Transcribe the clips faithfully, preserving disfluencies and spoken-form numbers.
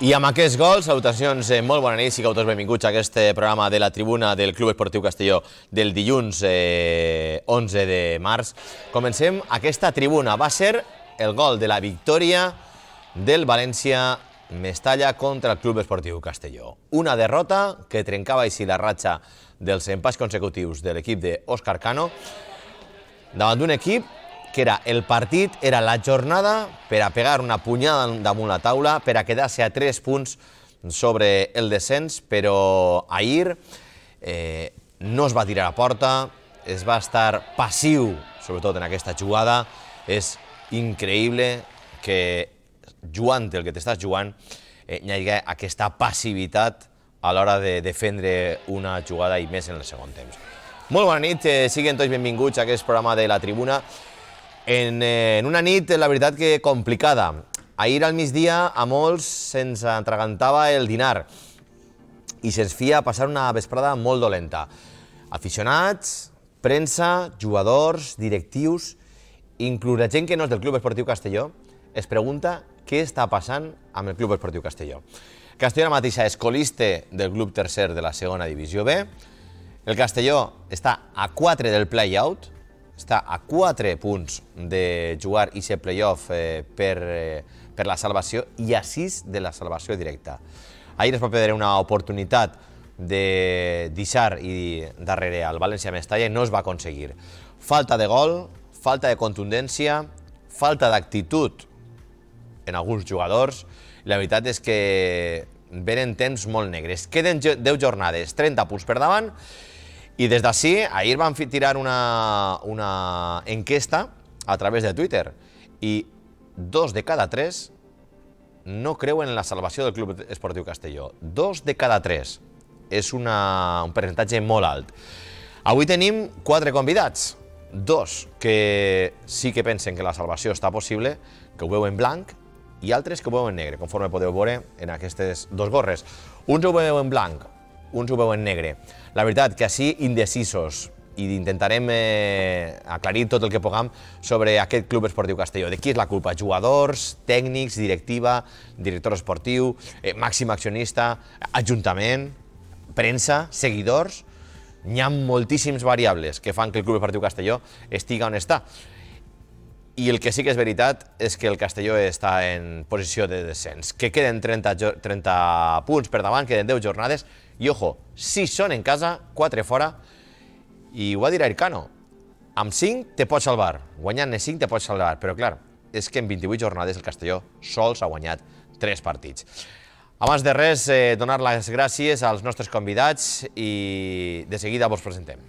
I amb aquests gols, salutacions, molt bona nit, sigueu tots benvinguts a aquest programa de la tribuna del Club Esportiu Castelló del dilluns onze de març. Comencem aquesta tribuna. Va ser el gol de la victòria del València Mestalla contra el Club Esportiu Castelló. Una derrota que trencava així la ratxa dels empats consecutius de l'equip d'Òscar Cano davant d'un equip que era el partit, era la jornada per a pegar una punyada damunt la taula, per a quedar-se a tres punts sobre el descens, però ahir eh, no es va tirar a porta, es va estar passiu, sobretot en aquesta jugada. És increïble que jugant el que t'estàs jugant eh, hi hagi aquesta passivitat a l'hora de defendre una jugada i més en el segon temps. Molt bona nit, eh, siguin tots benvinguts a aquest programa de la tribuna. En, eh, en una nit, la veritat que complicada. Ahir al migdia a molts se'ns atragantava el dinar i se'ns feia passar una vesprada molt dolenta. Aficionats, premsa, jugadors, directius, inclús la gent que no és del Club Esportiu Castelló, es pregunta què està passant amb el Club Esportiu Castelló. Castelló ara mateixa és colista del grup tercer de la segona divisió B. El Castelló està a quatre del play-out, està a quatre punts de jugar i ser play-off eh, per, eh, per la salvació i a sis de la salvació directa. Ahir es va perdre una oportunitat de deixar i darrere al València Mestalla i no es va aconseguir. Falta de gol, falta de contundència, falta d'actitud en alguns jugadors. La veritat és que venen temps molt negres. Queden deu jornades, trenta punts per davant. I des d'ací, ahir van tirar una, una enquesta a través de Twitter i dos de cada tres no creuen en la salvació del Club Esportiu Castelló. Dos de cada tres. És una, un percentatge molt alt. Avui tenim quatre convidats. Dos que sí que pensen que la salvació està possible, que ho veuen blanc, i altres que ho veuen negre, conforme podeu veure en aquestes dos gorres. Uns ho veuen blanc, uns ho veuen negre. La veritat que així indecisos i intentarem eh, aclarir tot el que puguem sobre aquest Club Esportiu Castelló. De qui és la culpa? Jugadors, tècnics, directiva, director esportiu, eh, màxim accionista, ajuntament, premsa, seguidors. N'hi ha moltíssims variables que fan que el Club Esportiu Castelló estigui on està. I el que sí que és veritat és que el Castelló està en posició de descens, que queden trenta, trenta punts per davant, queden deu jornades, i ojo, sis són en casa, quatre fora, i ho va dir Cano, amb cinc te pots salvar, guanyant-ne cinc te pots salvar, però clar, és que en vint-i-vuit jornades el Castelló sols ha guanyat tres partits. Abans de res, eh, donar les gràcies als nostres convidats i de seguida vos presentem.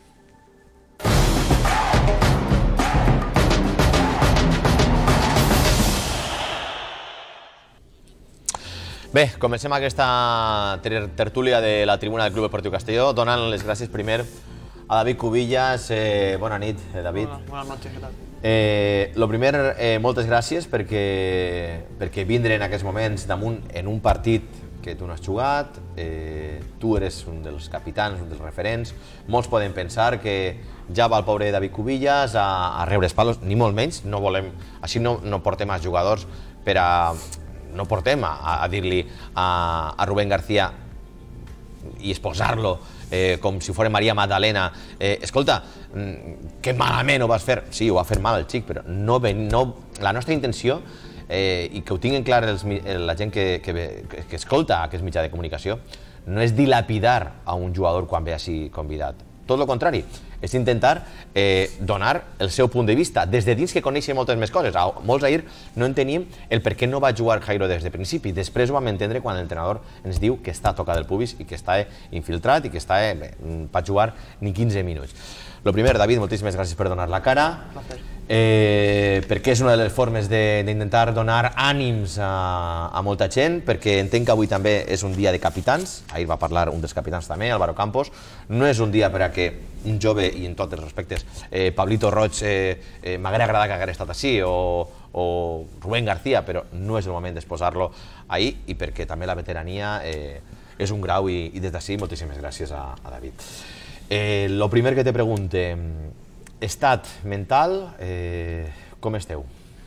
Bé, comencem aquesta tertúlia de la tribuna del Club Esportiu Castelló, donant les gràcies primer a David Cubillas. Eh, bona nit, David. Bona, bona noche, què tal? Eh, lo primer, eh, moltes gràcies perquè, perquè vindre en aquests moments damunt en un partit que tu no has jugat, eh, tu eres un dels capitans, un dels referents. Molts poden pensar que ja va el pobre David Cubillas a, a rebre palos, ni molt menys, no volem, així no, no portem els jugadors per a... no portem a, a dir-li a, a Rubén García i exposar-lo eh, com si fos Maria Magdalena. Eh, escolta, que malament ho vas fer. Sí, ho va fer mal el xic, però no, no, la nostra intenció, eh, i que ho tinguin clar els, la gent que, que, que escolta aquest mitjà de comunicació, no és dilapidar a un jugador quan ve així convidat. Tot el contrari, és intentar eh, donar el seu punt de vista, des de dins que coneixen moltes més coses. A, molts ahir no enteníem el per què no va jugar Jairo des de principi. Després ho vam entendre quan l'entrenador ens diu que està a tocar del pubis i que està infiltrat i que està, eh, bé, va jugar ni quinze minuts. Lo primer, David, moltíssimes gràcies per donar la cara, eh, perquè és una de les formes d'intentar donar ànims a, a molta gent, perquè entenc que avui també és un dia de capitans. Ahir va parlar un dels capitans també, Álvaro Campos. No és un dia per a que un jove, i en tots els respectes, eh, Pablito Roig, eh, eh, m'hauria agradat que hagués estat així, o, o Rubén García, però no és el moment d'exposar-lo ahir, i perquè també la veterania eh, és un grau, i, i des d'ací moltíssimes gràcies a, a David. Eh, lo primer que te pregunte, estat mental, eh, com esteu?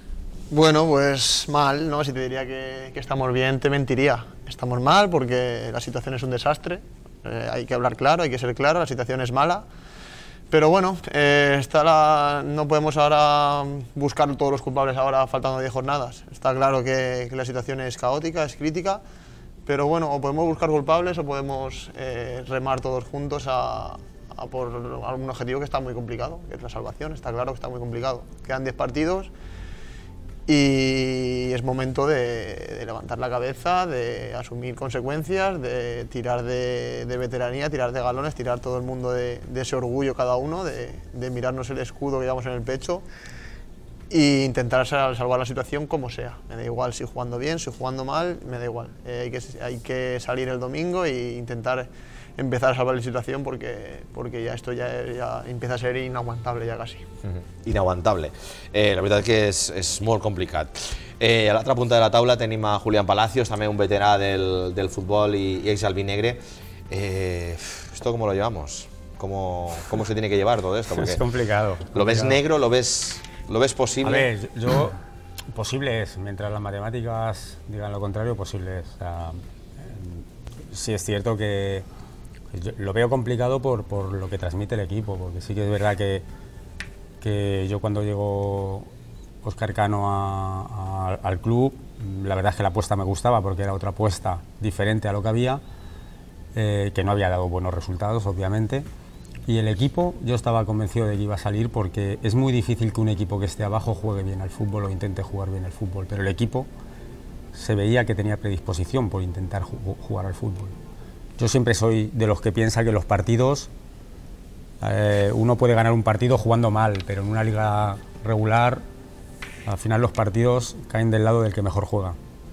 Bueno, pues mal, ¿no? Si te diría que, que estamos bien, te mentiría. Estamos mal porque la situación es un desastre, eh, hay que hablar claro, hay que ser claro, la situación es mala. Pero bueno, eh, está la, no podemos ahora buscar todos los culpables ahora faltando diez jornadas. Está claro que, que la situación es caótica, es crítica, pero bueno, o podemos buscar culpables o podemos eh, remar todos juntos a, a por algún objetivo que está muy complicado, que es la salvación. Está claro que está muy complicado. Quedan diez partidos y es momento de, de levantar la cabeza, de asumir consecuencias, de tirar de, de veteranía, tirar de galones, tirar todo el mundo de, de ese orgullo cada uno, de, de mirarnos el escudo que llevamos en el pecho e intentar salvar la situación como sea. Me da igual si jugando bien, si jugando mal, me da igual. Eh, hay, que, hay que salir el domingo e intentar empezar a salvar la situación porque, porque ya esto ya, ya empieza a ser inaguantable ja quasi. Mm-hmm. Inaguantable. Eh, la veritat que és, és molt complicat. Eh, a l'altra punta de la taula tenim a Julián Palacios, també un veterà del, del futbol i, i ex albinegre. Eh, ¿Esto cómo lo llevamos? ¿Cómo, ¿Cómo se tiene que llevar todo esto? Porque es complicado. ¿Lo ves complicado. negro? ¿Lo ves, ¿Lo ves posible? A ver, yo... Posible es. Mientras las matemáticas digan lo contrario, posible es. O sea, eh, sí es cierto que yo lo veo complicado por, por lo que transmite el equipo, porque sí que es verdad que, que yo cuando llegó Óscar Cano a, a, al club, la verdad es que la apuesta me gustaba porque era otra apuesta diferente a lo que había, eh, que no había dado buenos resultados, obviamente, y el equipo yo estaba convencido de que iba a salir porque es muy difícil que un equipo que esté abajo juegue bien al fútbol o intente jugar bien al fútbol, pero el equipo se veía que tenía predisposición por intentar jugar al fútbol. Yo siempre soy de los que piensa que los partidos, eh, uno puede ganar un partido jugando mal, pero en una liga regular, al final los partidos caen del lado del que mejor juega.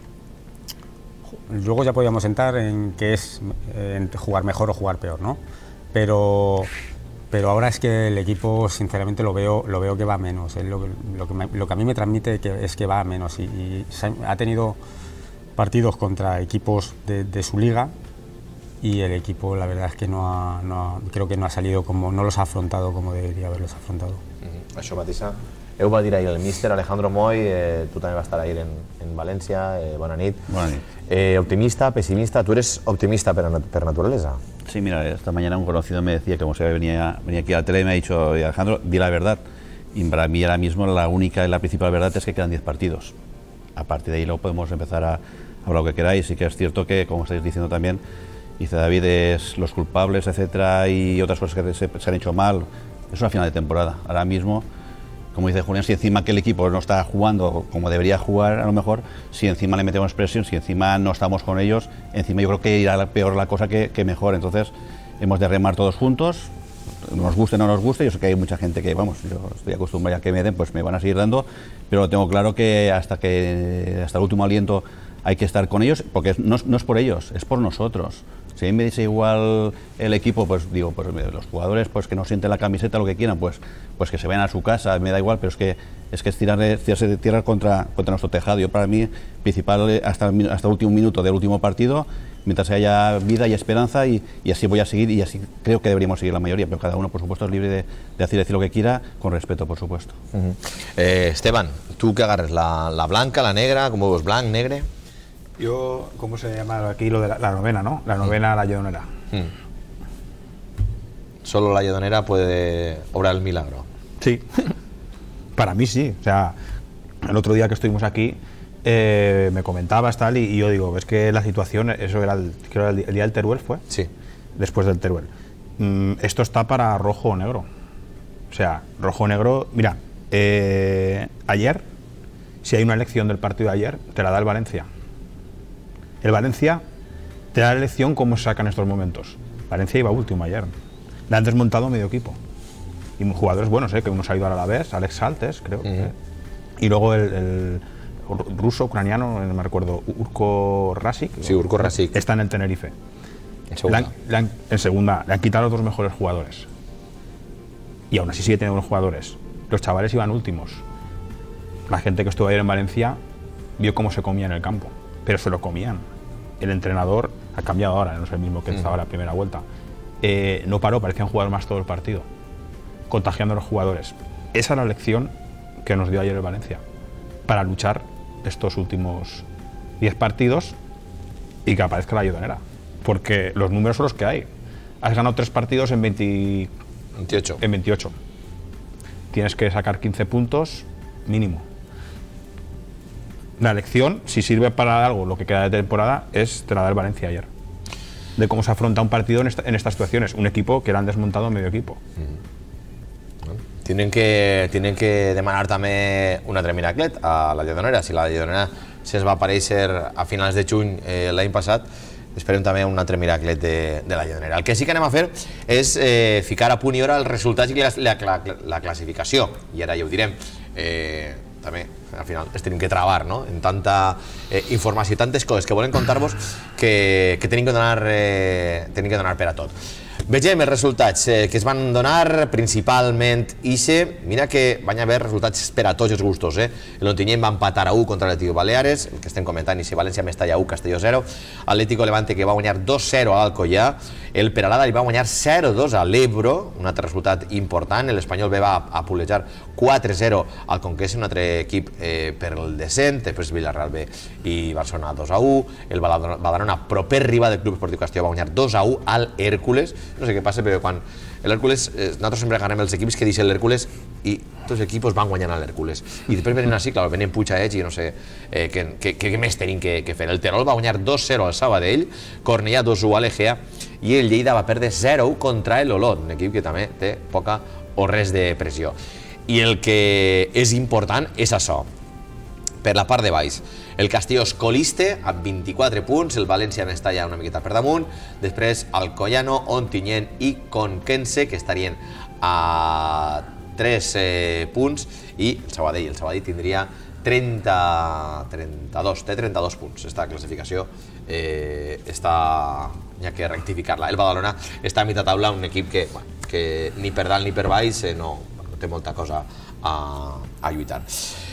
Luego ya podíamos entrar en qué es en jugar mejor o jugar peor, ¿no? Pero, pero ahora es que el equipo, sinceramente, lo veo, lo veo que va a menos. Es lo, que, lo, que me, lo que a mí me transmite que es que va a menos y, y ha tenido partidos contra equipos de, de su liga. Y el equipo, la verdad es que no ha, no ha, creo que no ha salido como, no los ha afrontado como debería haberlos afrontado. Mm-hmm. Això, Matissa, heu va dir ahir el míster Alejandro Moy, eh, tu també vas estar ahir en, en València, eh, bona nit. Bona nit. Eh, optimista, pesimista, ¿tú eres optimista per, per naturaleza? Sí, mira, esta mañana un conocido me decía que como se venía, venía aquí a la tele y me ha dicho, Alejandro, di la verdad. Y para mí ahora mismo la única y la principal verdad es que quedan diez partidos. A partir de ahí luego podemos empezar a hablar lo que queráis. Sí que es cierto que, como estáis diciendo también, dice David, es los culpables, etcétera, y otras cosas que se, se han hecho mal. Es una final de temporada. Ahora mismo, como dice Julián, si encima que el equipo no está jugando como debería jugar, a lo mejor, si encima le metemos presión, si encima no estamos con ellos, encima yo creo que irá peor la cosa que, que mejor. Entonces, hemos de remar todos juntos, nos guste o no nos guste. Yo sé que hay mucha gente que, vamos, yo estoy acostumbrado a que me den, pues me van a seguir dando, pero tengo claro que hasta, que, hasta el último aliento hay que estar con ellos, porque no, no es por ellos, es por nosotros. Si a mí me dice igual el equipo, pues digo, pues los jugadores pues que no sienten la camiseta, lo que quieran, pues, pues que se vayan a su casa, me da igual, pero es que es que es tirar, tirarse de tierra contra, contra nuestro tejado. Yo, para mí, principal hasta, hasta el último minuto del último partido, mientras haya vida y esperanza, y, y así voy a seguir, y así creo que deberíamos seguir la mayoría, pero cada uno, por supuesto, es libre de, de hacer, decir lo que quiera, con respeto, por supuesto. Uh-huh. eh, Esteban, ¿tú qué agarres? ¿La, la blanca, la negra? ¿Cómo ves? ¿Blanc, negre? Yo, ¿cómo se llama aquí lo de la, la novena, no? La novena, mm. la Lledonera. Mm. Solo la Lledonera puede obrar el milagro. Sí, para mí sí. O sea, el otro día que estuvimos aquí, eh, me comentabas tal, y, y yo digo, es que la situación, eso era el, creo el, el día del Teruel, ¿fue? Sí. Después del Teruel. Mm, esto está para rojo o negro. O sea, rojo o negro, mira, eh, ayer, si hay una elección del partido de ayer, te la da el Valencia. El Valencia te da la elección cómo se saca en estos momentos. Valencia iba último ayer. Le han desmontado medio equipo. Y jugadores buenos, ¿eh? Que uno se ha ido a la vez, Alex Saltes, creo. Uh-huh. ¿eh? Y luego el, el ruso, ucraniano, no me recuerdo, Urko Rasic. Sí, Urko Rasic. Está en el Tenerife. En segunda. Le han, le han, en segunda. Le han quitado los dos mejores jugadores. Y aún así sigue teniendo buenos jugadores. Los chavales iban últimos. La gente que estuvo ayer en Valencia vio cómo se comía en el campo. Pero se lo comían. El entrenador ha cambiado ahora, no es el mismo que estaba en la primera vuelta. Eh, no paró, parecían jugar más todo el partido, contagiando a los jugadores. Esa es la lección que nos dio ayer el Valencia. para luchar estos últimos diez partidos y que aparezca la Ayudonera. Porque los números son los que hay. Has ganado tres partidos en, veinte, veintiocho. en veintiocho. Tienes que sacar quince puntos mínimo. La elección, si sirve para algo lo que queda de temporada, es te la da el Valencia ayer. De cómo se afronta un partido en, esta, en estas situaciones. Un equipo que le han desmontado medio equipo. Mm. Bueno, tienen que, tienen que demanar també un altre miraclet a la Lledonera. Si la Lledonera se'ns va aparèixer a finals de juny eh, l'any passat, esperem també un altre miraclet de, de la Lledonera. El que sí que anem a fer és eh, ficar a punt i hora els resultats i la, la, la, la classificació. I ara ja ho direm. Eh, també, al final, es tenim que travar, no?, en tanta eh, informació i tantes coses que volen contar-vos que, que tenim que donar, eh, tenim que donar per a tot. Vegem els resultats eh, que es van donar, principalment ixe. Mira que van haver resultats per a tots els gustos, eh? L'Ontinyent va empatar a u contra l'Atlético Baleares, el que estem comentant, ixe València Mestalla u, Castelló zero, Atlético Levante que va guanyar dos zero a l'Alcoyà, el Peralada li va guanyar zero dos a l'Ebro, un altre resultat important, l'Espanyol B va a pulejar quatre zero al Conquesa, un altre equip eh, per el descent, després Villarreal B i Barcelona dos a u, el Badalona, proper rival del Club Esportiu Castelló, va guanyar dos a u al Hèrcules. No sé què passa, però quan l'Hèrcules, eh, nosaltres sempre ganem els equips que deixen l'Hèrcules i tots els equips van guanyant a l'Hèrcules. I després venen així, clar, venen Puig-Aig i no sé eh, què, què, què més tenim que, que fer. El Terol va guanyar dos zero al Sabadell, Cornellà dos u a l'Egea i el Lleida va perdre zero u contra l'Olot, un equip que també té poca o res de pressió. I el que és important és això. Per la part de baix, el Castelló és coliste amb vint-i-quatre punts, el València n'està ja una miqueta per damunt, després Alcoyano, Ontinyent i Conquense, que estarien a tres eh, punts, i el Sabadell, el Sabadell tindria trenta, trenta-dos, té trenta-dos punts. Esta classificació eh, està, hi ha que rectificar-la. El Badalona està a mitja taula, un equip que, bueno, que ni per dalt ni per baix eh, no, no té molta cosa a, a lluitar.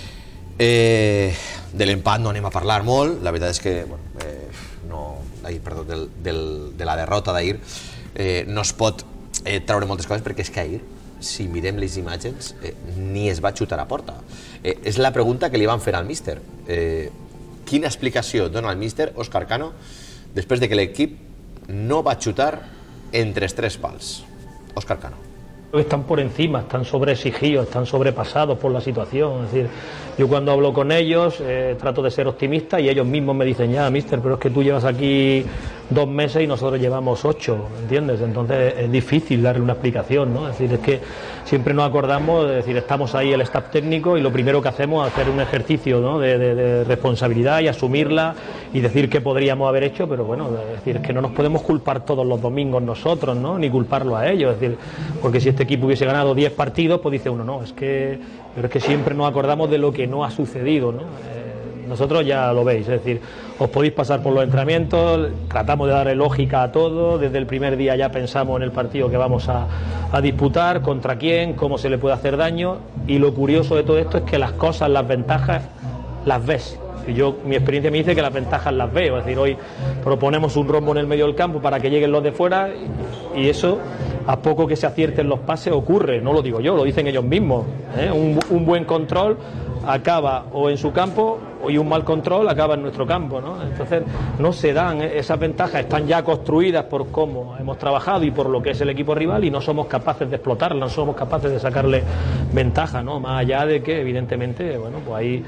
Eh, de l'empat no anem a parlar molt, la veritat és que bueno, eh, no, ahir, perdó, del, del, de la derrota d'ahir eh, no es pot eh, treure moltes coses, perquè és que ahir, si mirem les imatges, eh, ni es va xutar a porta. Eh, és la pregunta que li van fer al míster. Eh, quina explicació dona el míster Óscar Cano després de que l'equip no va xutar entre els tres pals? Óscar Cano. Están por encima, están sobreexigidos, están sobrepasados por la situación. Es decir, yo cuando hablo con ellos eh, trato de ser optimista y ellos mismos me dicen, ya, mister, pero es que tú llevas aquí dos meses y nosotros llevamos ocho, ¿entiendes? Entonces es difícil darle una explicación, ¿no? Es decir, es que siempre nos acordamos, de decir, estamos ahí el staff técnico y lo primero que hacemos es hacer un ejercicio, ¿no?, de, de, de responsabilidad y asumirla y decir qué podríamos haber hecho, pero bueno, es decir, es que no nos podemos culpar todos los domingos nosotros, ¿no?, ni culparlo a ellos, es decir, porque si este equipo hubiese ganado diez partidos, pues dice uno, no, es que, pero es que siempre nos acordamos de lo que no ha sucedido, ¿no? Eh, nosotros ya lo veis, es decir, os podéis pasar por los entrenamientos, tratamos de darle lógica a todo, desde el primer día ya pensamos en el partido que vamos a, a disputar, contra quién, cómo se le puede hacer daño, y lo curioso de todo esto es que las cosas, las ventajas, las ves. Yo, mi experiencia me dice que las ventajas las veo, es decir, hoy proponemos un rombo en el medio del campo para que lleguen los de fuera y, y eso, a poco que se acierten los pases, ocurre, no lo digo yo, lo dicen ellos mismos, ¿eh? un, un buen control acaba o en su campo y un mal control acaba en nuestro campo, ¿no? Entonces no se dan esas ventajas, están ya construidas por cómo hemos trabajado y por lo que es el equipo rival y no somos capaces de explotarlas, no somos capaces de sacarle ventaja, ¿no? Más allá de que evidentemente, bueno, pues hay,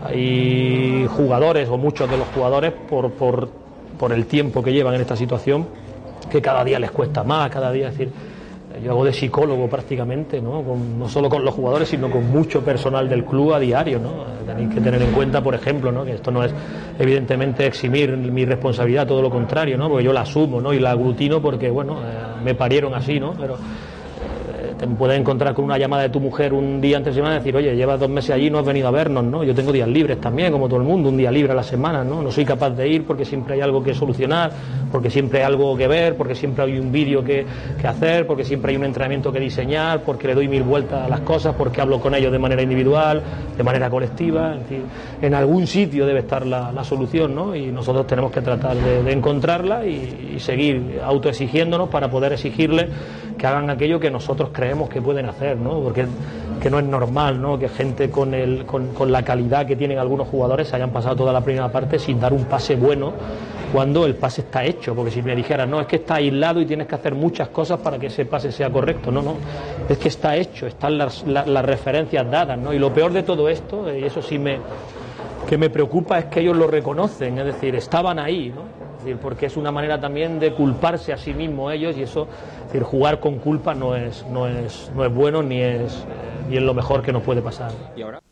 hay jugadores o muchos de los jugadores por, por, por el tiempo que llevan en esta situación que cada día les cuesta más, cada día, es decir, yo hago de psicólogo prácticamente, ¿no? Con, no solo con los jugadores, sino con mucho personal del club a diario, ¿no? Tenéis que tener en cuenta, por ejemplo, ¿no?, que esto no es evidentemente eximir mi responsabilidad, todo lo contrario, ¿no?, porque yo la asumo, ¿no?, y la aglutino porque, bueno, eh, me parieron así, ¿no?, pero eh, te puedes encontrar con una llamada de tu mujer un día antes de semana y decir, oye, llevas dos meses allí y no has venido a vernos, ¿no? Yo tengo días libres también, como todo el mundo, un día libre a la semana, ¿no? No soy capaz de ir porque siempre hay algo que solucionar, porque siempre hay algo que ver, porque siempre hay un vídeo que, que hacer, porque siempre hay un entrenamiento que diseñar, porque le doy mil vueltas a las cosas, porque hablo con ellos de manera individual, de manera colectiva, es decir, en algún sitio debe estar la, la solución, ¿no? Y nosotros tenemos que tratar de, de encontrarla y, y seguir autoexigiéndonos para poder exigirles que hagan aquello que nosotros creemos que pueden hacer, ¿no? Porque que no es normal, ¿no?, que gente con, el, con, con la calidad que tienen algunos jugadores se hayan pasado toda la primera parte sin dar un pase bueno cuando el pase está hecho, porque si me dijeras, no, es que está aislado y tienes que hacer muchas cosas para que ese pase sea correcto, no, no, es que está hecho, están las, las, las referencias dadas, ¿no? Y lo peor de todo esto, y eso sí me, que me preocupa, es que ellos lo reconocen, es decir, estaban ahí, ¿no? Es decir, porque es una manera también de culparse a sí mismos ellos, y eso, es decir, jugar con culpa no es, no es, no es bueno ni es, eh, ni es lo mejor que nos puede pasar. ¿Y ahora?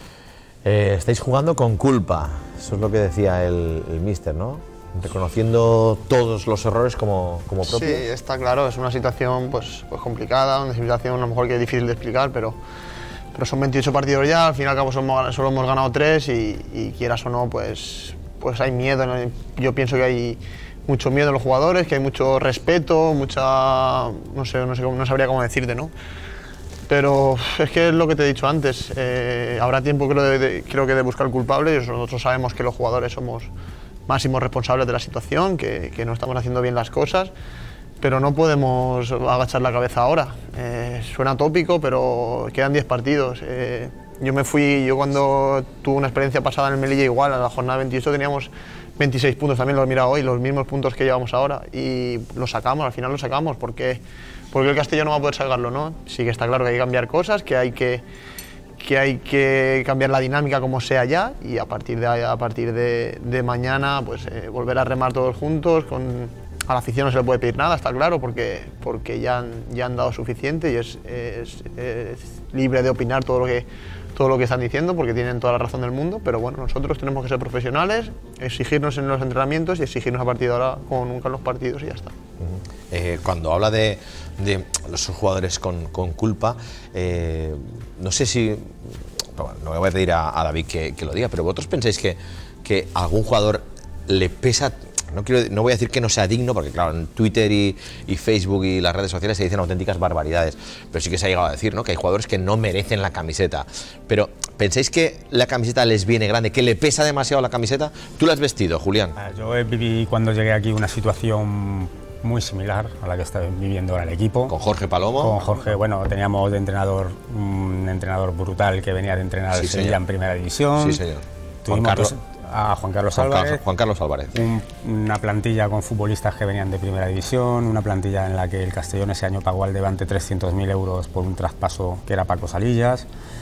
Eh, estáis jugando con culpa, eso es lo que decía el, el míster, ¿no? Reconociendo todos los errores como, como propios. Sí, está claro, es una situación pues, pues complicada, una situación a lo mejor que es difícil de explicar, pero, pero son veintiocho partidos ya, al fin y al cabo solo, solo hemos ganado tres y, y quieras o no, pues, pues hay miedo, ¿no? Yo pienso que hay mucho miedo en los jugadores, que hay mucho respeto, mucha, no sé, no sé, no sabría cómo decirte, ¿no? Pero es que es lo que te he dicho antes, eh, habrá tiempo creo, de, de, creo que de buscar culpables, nosotros sabemos que los jugadores somos máximos responsables de la situación, que, que no estamos haciendo bien las cosas, pero no podemos agachar la cabeza ahora. Eh, suena tópico, pero quedan diez partidos. Eh, yo me fui, yo cuando tuve una experiencia pasada en el Melilla igual, a la jornada veintiocho teníamos veintiséis puntos, también lo he mirado hoy, los mismos puntos que llevamos ahora, y lo sacamos, al final lo sacamos, porque, porque el Castellón no va a poder sacarlo, ¿no? Sí que está claro que hay que cambiar cosas, que hay que... que hay que cambiar la dinámica como sea ya y a partir de, a partir de, de mañana pues eh, volver a remar todos juntos, con, a la afición no se le puede pedir nada, está claro, porque, porque ya, han, ya han dado suficiente y es, es, es libre de opinar todo lo, que, todo lo que están diciendo porque tienen toda la razón del mundo, pero bueno, nosotros tenemos que ser profesionales, exigirnos en los entrenamientos y exigirnos a partir de ahora como nunca en los partidos y ya está. Uh-huh. eh, cuando habla de, de los jugadores con, con culpa, eh, no sé si, bueno, no voy a pedir a, a David que, que lo diga, pero vosotros pensáis que, que a algún jugador le pesa, no, quiero, no voy a decir que no sea digno, porque claro, en Twitter y, y Facebook y las redes sociales se dicen auténticas barbaridades, pero sí que se ha llegado a decir, ¿no?, que hay jugadores que no merecen la camiseta, pero ¿pensáis que la camiseta les viene grande, que le pesa demasiado la camiseta? ¿Tú la has vestido, Julián? Yo viví cuando llegué aquí una situación muy similar a la que está viviendo ahora el equipo. ¿Con Jorge Palomo? Con Jorge, bueno, teníamos de entrenador un entrenador brutal que venía de entrenar al sí, Sevilla en Primera División. Sí, señor. Juan Carlos, a Juan Carlos Juan Álvarez. Carlos, Juan Carlos Álvarez. Un, una plantilla con futbolistas que venían de Primera División, una plantilla en la que el Castellón ese año pagó al Levante trescientos mil euros por un traspaso que era Paco Salillas.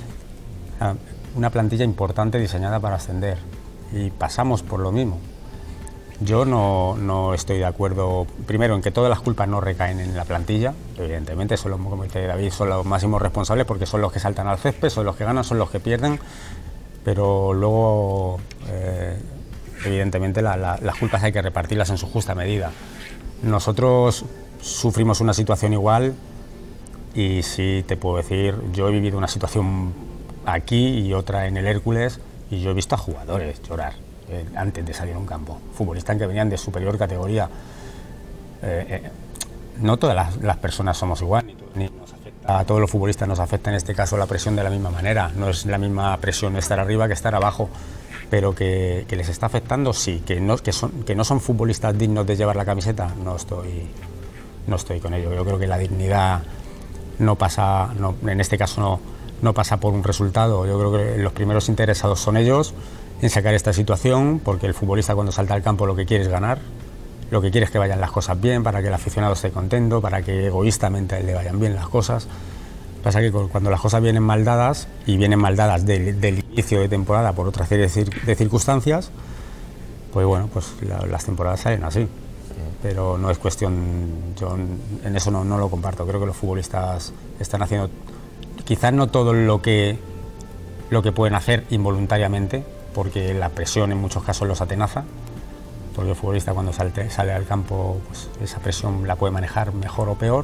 Una plantilla importante diseñada para ascender y pasamos por lo mismo. Yo no, no estoy de acuerdo, primero, en que todas las culpas no recaen en la plantilla, evidentemente, son los, como dice David, son los máximos responsables porque son los que saltan al césped, son los que ganan, son los que pierden, pero luego, eh, evidentemente, la, la, las culpas hay que repartirlas en su justa medida. Nosotros sufrimos una situación igual y sí te puedo decir, yo he vivido una situación aquí y otra en el Hércules y yo he visto a jugadores llorar eh, antes de salir a un campo, futbolistas que venían de superior categoría. Eh, eh, no todas las, las personas somos igual, ni, ni nos afecta, a todos los futbolistas nos afecta en este caso la presión de la misma manera, no es la misma presión estar arriba que estar abajo, pero que, que les está afectando, sí, que no, que, son, que no son futbolistas dignos de llevar la camiseta, no estoy, no estoy con ello. Yo creo que la dignidad no pasa, no, en este caso no, no pasa por un resultado. Yo creo que los primeros interesados son ellos en sacar esta situación, porque el futbolista cuando salta al campo lo que quiere es ganar, lo que quiere es que vayan las cosas bien, para que el aficionado esté contento, para que egoístamente a él le vayan bien las cosas. Pasa que cuando las cosas vienen mal dadas, y vienen mal dadas del, del inicio de temporada por otra serie de, cir de circunstancias, pues bueno, pues la, las temporadas salen así. Pero no es cuestión, yo en eso no, no lo comparto. Creo que los futbolistas están haciendo quizás no todo lo que, lo que pueden hacer involuntariamente, porque la presión en muchos casos los atenaza, porque el futbolista cuando salte, sale al campo, pues esa presión la puede manejar mejor o peor,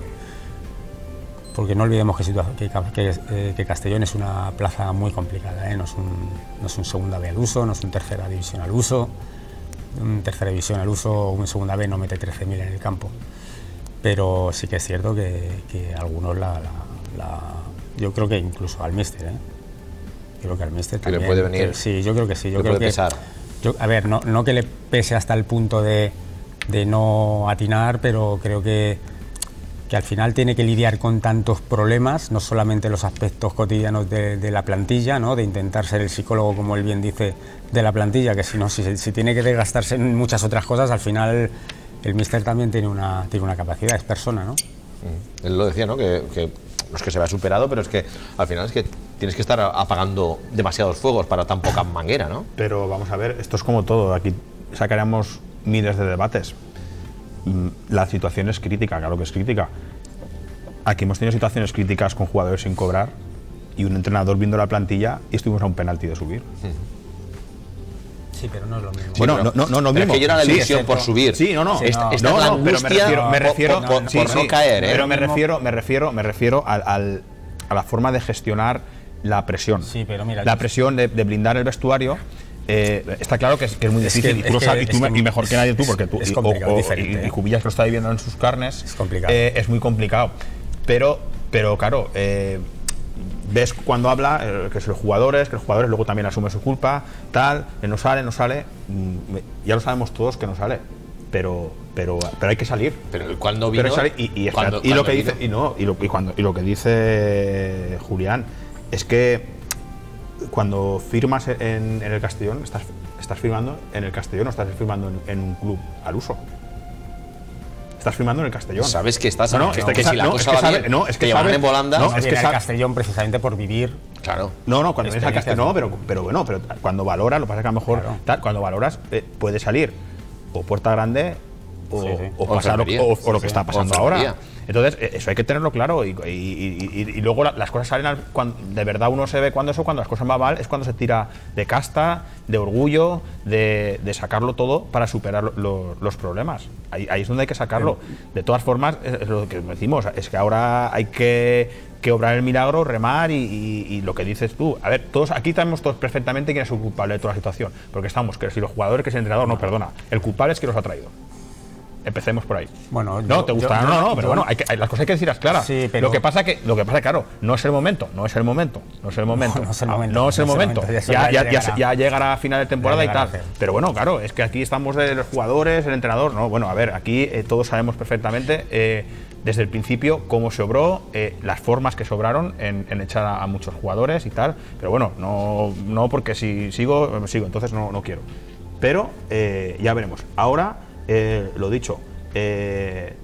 porque no olvidemos que, que, que, eh, que Castellón es una plaza muy complicada, ¿eh? no, es un, no es un segunda B al uso, no es un tercera división al uso, un tercera división al uso o un segunda B no mete trece mil en el campo, pero sí que es cierto que, que algunos la, la, la... Yo creo que incluso al míster, ¿eh? Yo creo que al míster también... ¿Que le puede venir? Que, sí, yo creo que sí. Yo ¿Le creo puede que, pesar? Yo, a ver, no, no que le pese hasta el punto de, de no atinar, pero creo que, que al final tiene que lidiar con tantos problemas, no solamente los aspectos cotidianos de, de la plantilla, ¿no? De intentar ser el psicólogo, como él bien dice, de la plantilla, que si no, si, si tiene que desgastarse en muchas otras cosas, al final el míster también tiene una, tiene una capacidad, es persona, ¿no? Mm. Él lo decía, ¿no? Que, que no es que se vea superado, pero es que al final es que tienes que estar apagando demasiados fuegos para tan poca manguera, ¿no? Pero vamos a ver, esto es como todo, aquí sacaríamos miles de debates. La situación es crítica, claro que es crítica. Aquí hemos tenido situaciones críticas con jugadores sin cobrar y un entrenador viendo la plantilla y estuvimos a un penalti de subir. Sí, pero no es lo mismo. Sí, Bueno, pero, no, no, no, pero mismo. es que yo era la Sí, ilusión excepto- por subir. Sí, no, no. Sí, esta, no, esta no, es la no, pero me angustia refiero, me por- refiero, por, por- sí, por sí, no caer, ¿eh? Pero me refiero, me refiero, me refiero al, al- a la forma de gestionar la presión. Sí, pero mira, la yo- presión de, de blindar el vestuario. Eh, está claro que es, que es muy Es difícil que- y tú es lo que- sabes, y, tú es me- que y mejor que nadie tú, es- porque tú es y- complicado, o- o- diferente, y, y ¿eh? Cubillas que lo está viviendo en sus carnes, Es complicado. eh, es muy complicado. Pero, pero claro, eh, ves cuando habla eh, que son los jugadores, que los jugadores luego también asumen su culpa, tal, eh, no sale, no sale, mm, me- ya lo sabemos todos que no sale, pero, pero, pero hay que salir. Pero cuando vino. Pero sale- y, y, espera, cuando- y lo cuando que vino- dice y no y lo, y cuando, y lo que dice Julián es que cuando firmas en, en el Castellón estás, estás firmando en el Castellón, no estás firmando en, en un club al uso. Estás firmando en el Castellón. Sabes que estás No, no, que, es que que si la no, cosa es que va sabe- bien, no, es que te llevan sabe- en volanda. no, No, es es que que sabe- Castellón precisamente por vivir. Claro. No, no, cuando vienes a Experiencias, Castellón, no, ¿no? pero, pero bueno, pero cuando valoras, lo que pasa es que a lo mejor Claro. tal, cuando valoras eh, puede salir o Puerta Grande o, Sí, sí. o O pasar lo, enfermería. o- o lo Sí, que sí. está O pasando enfermería. ahora. Entonces, eh, eso hay que tenerlo claro y, y- y- y- y luego la- las cosas salen al- cuando de verdad uno se ve cuando eso, cuando las cosas van mal, es cuando se tira de casta, de orgullo, de, de sacarlo todo para superar lo- lo- los problemas. Ahí, ahí es donde hay que sacarlo. De todas formas, es, es lo que decimos, es que ahora hay que, que obrar el milagro, remar y, y- y lo que dices tú. A ver, todos aquí sabemos todos perfectamente quién es el culpable de toda la situación, porque estamos, que si los jugadores, que si el entrenador, no, perdona, el culpable es quien los ha traído. Empecemos por ahí. Bueno, no, yo- te gusta, yo- no, no, yo- pero bueno, hay que, hay- las cosas hay que decirlas claras. Sí, pero- Lo que pasa que, lo que pasa, claro, no es el momento, no es el momento, no es el momento, no es el Ah, momento, no es el no es el momento. momento, eso Ya, ya ya, ya, llegará. se- ya llegará a final de temporada y llegará tal. a hacer. Pero bueno, claro, es que aquí estamos de los jugadores, el entrenador, no, bueno, a ver, aquí eh, todos sabemos perfectamente eh, desde el principio cómo se obró, eh, las formas que sobraron en, en echar a, a muchos jugadores y tal. Pero bueno, no, no porque si sigo, eh, sigo, entonces no, no quiero. Pero eh, ya veremos. Ahora, eh, lo dicho. Eh,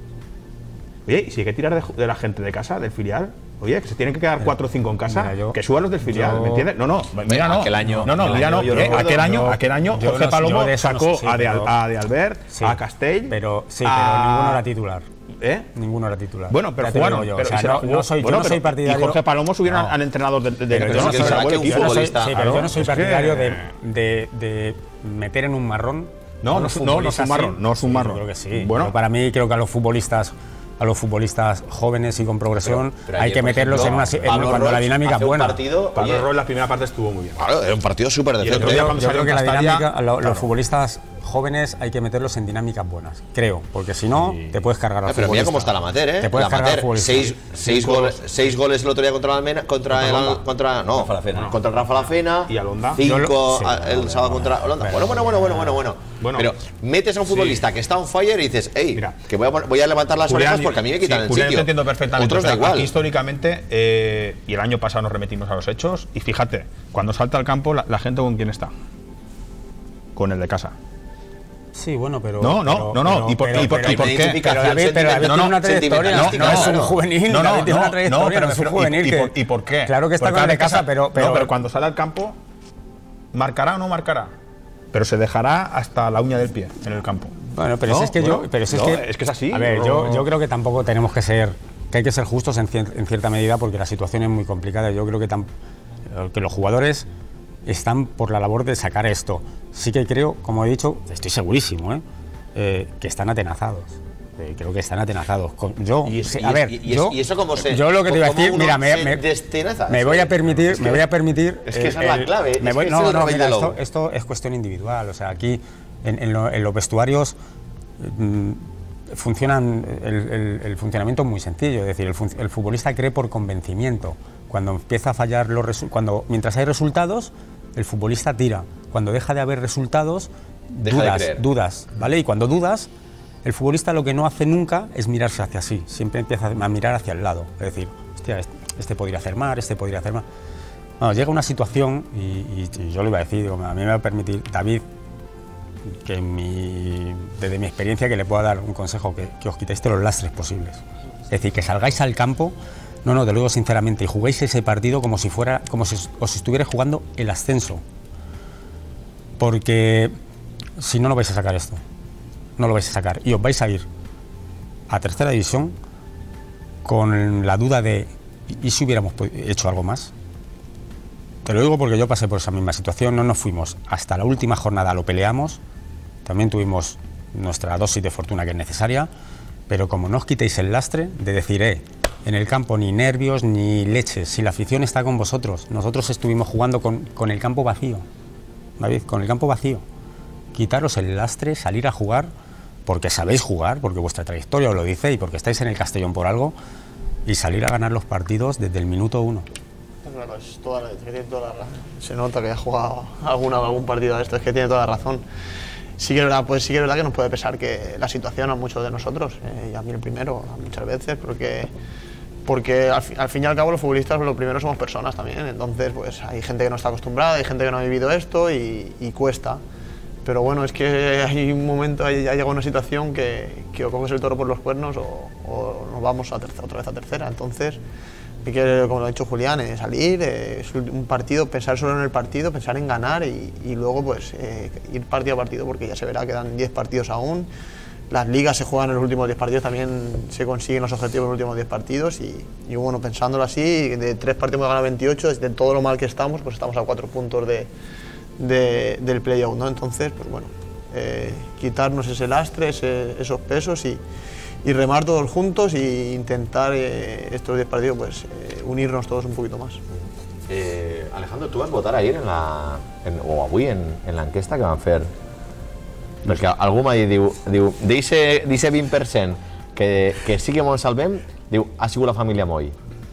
oye, ¿y si hay que tirar de, de la gente de casa, del filial? Oye, que se tienen que quedar cuatro o cinco en casa, Mira, yo- que suban los del filial, yo- ¿me entiendes? No, no, mira, no. aquel año- no, no, aquel mira, año no. yo eh, recuerdo- aquel año, yo- aquel año yo Jorge no- Palomo yo de eso no sacó sé, sí, a, de, Al- pero- a de Albert, Sí, a Castell. Pero sí, a- pero ninguno era titular. ¿Eh? Ninguno era titular. Bueno, pero Ya te jugaron. digo yo, Pero o sea, se la no, jugó. no soy, Bueno, yo no pero- soy partidario. Y Jorge Palomo subieron No. al entrenador de, de, de- Pero de- yo no del soy- Zaragoza, yo no equipo. soy- yo no soy- futbolista. sí, pero yo no Claro, soy es que- partidario de, de, de meter en un marrón. No, a no los es- no, no es un futbolistas, marrón, sí. no es un Sí, marrón. Yo creo que sí. Bueno. Yo para mí creo que a los futbolistas, a los futbolistas jóvenes y con progresión, Pero- pero hay ayer, que por meterlos ejemplo, en una, si- en Pablo cuando la Roig dinámica hace es un buena. partido, Pablo oye, Roy la primera parte estuvo muy bien. claro, era un partido súper Y el decente. otro día Yo, cuando yo salió creo que en la Castalia, dinámica, lo- claro. los futbolistas jóvenes hay que meterlos en dinámicas buenas, creo, porque si no te puedes cargar al Ah, pero mira futbolista. cómo está el amateur, ¿eh? Te puedes El cargar al amateur, futbolista. seis, seis, Cinco- goles, seis goles el otro día contra el Almena, contra el Alonda. contra no, Rafa Lafena. contra el Rafa Lafena Y Alonda. cinco Yo lo- sí, a- el bueno, sábado bueno, contra Holanda. bueno, Bueno, bueno, bueno, bueno, bueno, bueno. Bueno. Pero metes a un futbolista que está on fire y dices, hey, Mira. que voy a, pon- voy a levantar las Julián, orejas porque a mí me quitan sí, el Julián, sitio. te entiendo perfectamente. Otros da pero igual. Aquí históricamente, eh, y el año pasado nos remitimos a los hechos, y fíjate, cuando salta al campo, la, la gente con quién está. Con el de casa. Sí, bueno, pero. No, no, pero- no, no, pero- ¿y por- pero- y por- pero- y por qué? Pero Identificación David, pero David sentimental. tiene una No, trayectoria, no, no es un sentimentalística, juvenil, No, no, David tiene no, una trayectoria, no, pero no es un refiero- juvenil. y, y que- por, ¿y por qué? Claro que está Porque con el ahora de casa, pero. pero no, pero cuando sale al campo, ¿marcará o no marcará? Pero se dejará hasta la uña del pie en el campo. Bueno, pero No, si es que bueno, yo. Pero si es, no, que, es que es así. A ver, no- yo, yo creo que tampoco tenemos que ser. Que hay que ser justos en, cier- en cierta medida porque la situación es muy complicada. Yo creo que, tam- que los jugadores están por la labor de sacar esto. Sí que creo, como he dicho, estoy segurísimo, ¿eh? Eh, que están atenazados. Eh, creo que están atenazados. Con- Yo, Y es- sí, y a es- ver, y es- yo, y eso cómo se- yo lo que te iba a cómo decir, uno mira, me, se me- destenaza. me Es voy que- a permitir, es me que- voy a permitir. es que esa es la clave, me es voy- que no, ese es el no, rey mira, del esto, lobo. esto es cuestión individual. O sea, aquí en, en lo- en los vestuarios mm, funcionan el, el- el funcionamiento es muy sencillo, es decir, el, fun- el futbolista cree por convencimiento. Cuando empieza a fallar los resu- cuando mientras hay resultados, el futbolista tira. Cuando deja de haber resultados, Deja de dudas, creer. dudas, ¿vale? Y cuando dudas, el futbolista lo que no hace nunca es mirarse hacia sí, siempre empieza a mirar hacia el lado, es decir, hostia, este, este podría hacer más, este podría hacer más. Bueno, llega una situación, y, y, y yo le iba a decir, digo, a mí me va a permitir, David, que mi, desde mi experiencia que le pueda dar un consejo, que, que os quitéis todos los lastres posibles. Es decir, que salgáis al campo, no, no, te lo digo sinceramente, y juguéis ese partido como si fuera, como si os estuvierais jugando el ascenso. Porque si no, no vais a sacar esto. No lo vais a sacar. Y os vais a ir a tercera división con la duda de ¿y si hubiéramos hecho algo más? Te lo digo porque yo pasé por esa misma situación, no nos fuimos hasta la última jornada, lo peleamos, también tuvimos nuestra dosis de fortuna que es necesaria, pero como no os quitéis el lastre de decir, eh, en el campo ni nervios ni leches, si la afición está con vosotros, nosotros estuvimos jugando con, con el campo vacío, David, con el campo vacío, quitaros el lastre, salir a jugar, porque sabéis jugar, porque vuestra trayectoria os lo dice y porque estáis en el Castellón por algo, y salir a ganar los partidos desde el minuto uno. Claro, es toda la, es que tiene toda la razón. Se nota que ha jugado alguna, algún partido de esto, es que tiene toda la razón. Sí que es verdad, pues sí que es verdad que nos puede pesar que la situación a muchos de nosotros, eh, y a mí el primero, muchas veces, porque, porque al, al fin y al cabo los futbolistas lo primero somos personas también, entonces pues hay gente que no está acostumbrada, hay gente que no ha vivido esto y, y cuesta. Pero bueno, es que hay un momento, ha llegado una situación que, que o coges el toro por los cuernos o, o nos vamos a tercera, otra vez a tercera. Entonces, hay que, como lo ha dicho Julián, eh, salir, eh, es un partido, pensar solo en el partido, pensar en ganar y, y luego pues eh, ir partido a partido, porque ya se verá que quedan diez partidos aún. Las ligas se juegan en los últimos diez partidos, también se consiguen los objetivos en los últimos diez partidos y, y bueno, pensándolo así, de tres partidos hemos ganado veintiocho, de todo lo mal que estamos, pues estamos a cuatro puntos de... De, del play-out, ¿no? Entonces, pues bueno, eh, quitarnos ese lastre, ese, esos pesos y, y remar todos juntos e intentar eh, estos diez partidos, pues eh, unirnos todos un poquito más. Eh, Alejandro, tu vas votar ahir en la, en, o avui en, en l'enquesta que van fer? Perquè algú m'ha dit, diu, diu d'eixe vint per cent que, que sí que ens salvem, diu, ha sigut la família Moy.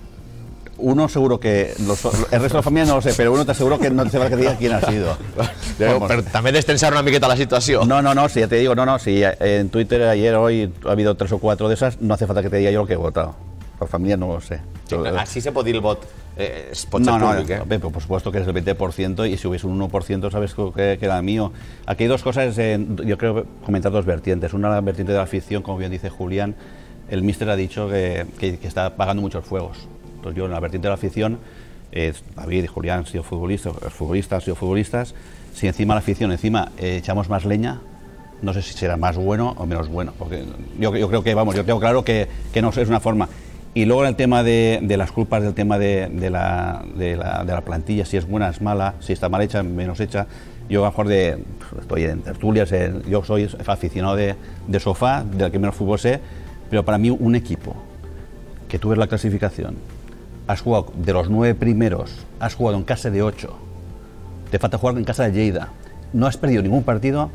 Uno seguro que, los, el resto de la familia no lo sé, pero uno te aseguro que no te hace falta que te diga quién ha sido. Pero, pero también destensar una miqueta la situación. No, no, no, si ya te digo, no, no, si en Twitter ayer, hoy ha habido tres o cuatro de esas, no hace falta que te diga yo lo que he votado. La familia no lo sé. Sí, así se puede ir el voto. Eh, no, no, públic, eh? Por supuesto que es el veinte por ciento y si hubiese un uno por ciento sabes que, que era mío. Aquí hay dos cosas, eh, yo creo comentar dos vertientes. Una vertiente de la afición, como bien dice Julián, el míster ha dicho que, que, que está apagando muchos fuegos. Entonces yo en la vertiente de la afición, eh, David y Julián han sido futbolistas, los futbolistas han sido futbolistas, si encima la afición, encima eh, echamos más leña, no sé si será más bueno o menos bueno, porque yo, yo creo que, vamos, yo tengo claro que, que no es una forma. Y luego en el tema de, de las culpas, del tema de, de, la, de, la, de la plantilla, si es buena, es mala, si está mal hecha, menos hecha, yo a lo mejor de, estoy en tertulias, eh, yo soy aficionado de, de sofá, del que menos fútbol sé, pero para mí un equipo, que tú ves la clasificación, has jugado de los nueve primeros, has jugado en casa de ocho, te falta jugar en casa de Lleida, no has perdido ningún partido,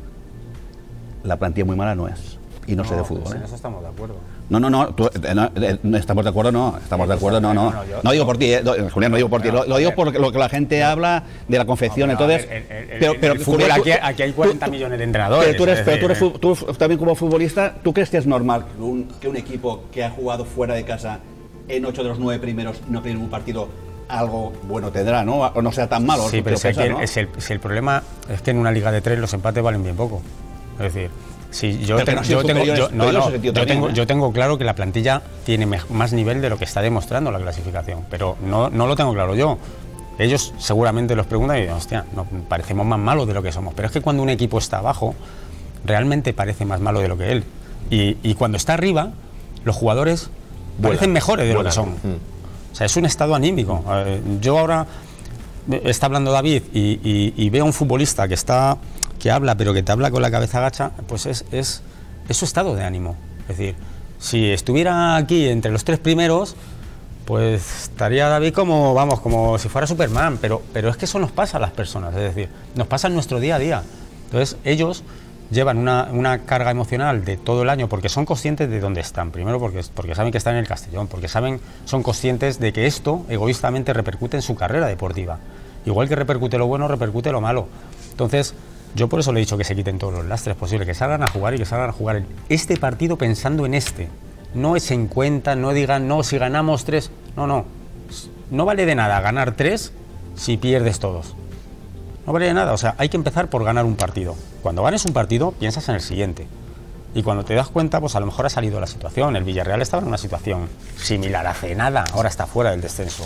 la plantilla muy mala no es. Y no, no sé de fútbol. Pues ¿eh? En eso estamos de acuerdo. No, no, no, tú, eh, no, eh, estamos de acuerdo, no, estamos de acuerdo, no, no. No, yo, no digo por ti, eh, Julián, no digo por ti, lo, lo digo por lo que la gente habla de la confección, no, entonces... Ver, el, el, pero, pero el fútbol, aquí, aquí hay cuarenta tú, millones de entrenadores. Pero tú, eres, pero tú, eres, tú, tú también como futbolista, ¿tú crees que es normal que un, que un equipo que ha jugado fuera de casa en ocho de los nueve primeros y no pierde un partido, algo bueno tendrá, ¿no? O no sea tan malo. Sí, pero pensar, ¿no? es el, es el problema es que en una liga de tres los empates valen bien poco. Es decir, si yo, te, no yo, tengo, yo, no, no, yo, también, tengo, ¿eh? yo tengo claro que la plantilla tiene más nivel de lo que está demostrando la clasificación, pero no, no lo tengo claro yo. Ellos seguramente los preguntan y dicen, hostia, no, parecemos más malos de lo que somos. Pero es que cuando un equipo está abajo, realmente parece más malo de lo que él. Y, y cuando está arriba, los jugadores parecen mejores de lo que son. O sea, es un estado anímico. Yo ahora, está hablando David y, y, y veo a un futbolista que está, que habla, pero que te habla con la cabeza agacha, pues es, es, es su estado de ánimo. Es decir, si estuviera aquí entre los tres primeros, pues estaría David como, vamos, como si fuera Superman, pero, pero es que eso nos pasa a las personas, es decir, nos pasa en nuestro día a día. Entonces, ellos llevan una, una carga emocional de todo el año porque son conscientes de dónde están. Primero porque, porque saben que están en el Castellón, porque saben, son conscientes de que esto egoístamente repercute en su carrera deportiva. Igual que repercute lo bueno, repercute lo malo. Entonces, Yo por eso le he dicho que se quiten todos los lastres posibles, que salgan a jugar y que salgan a jugar este partido pensando en este. No es en cuenta, no digan, no, si ganamos tres. No, no. No vale de nada ganar tres si pierdes todos. No vale de nada. O sea, hay que empezar por ganar un partido. Cuando ganes un partido, piensas en el siguiente. Y cuando te das cuenta, pues a lo mejor ha salido la situación. El Villarreal estaba en una situación similar hace nada, ahora está fuera del descenso.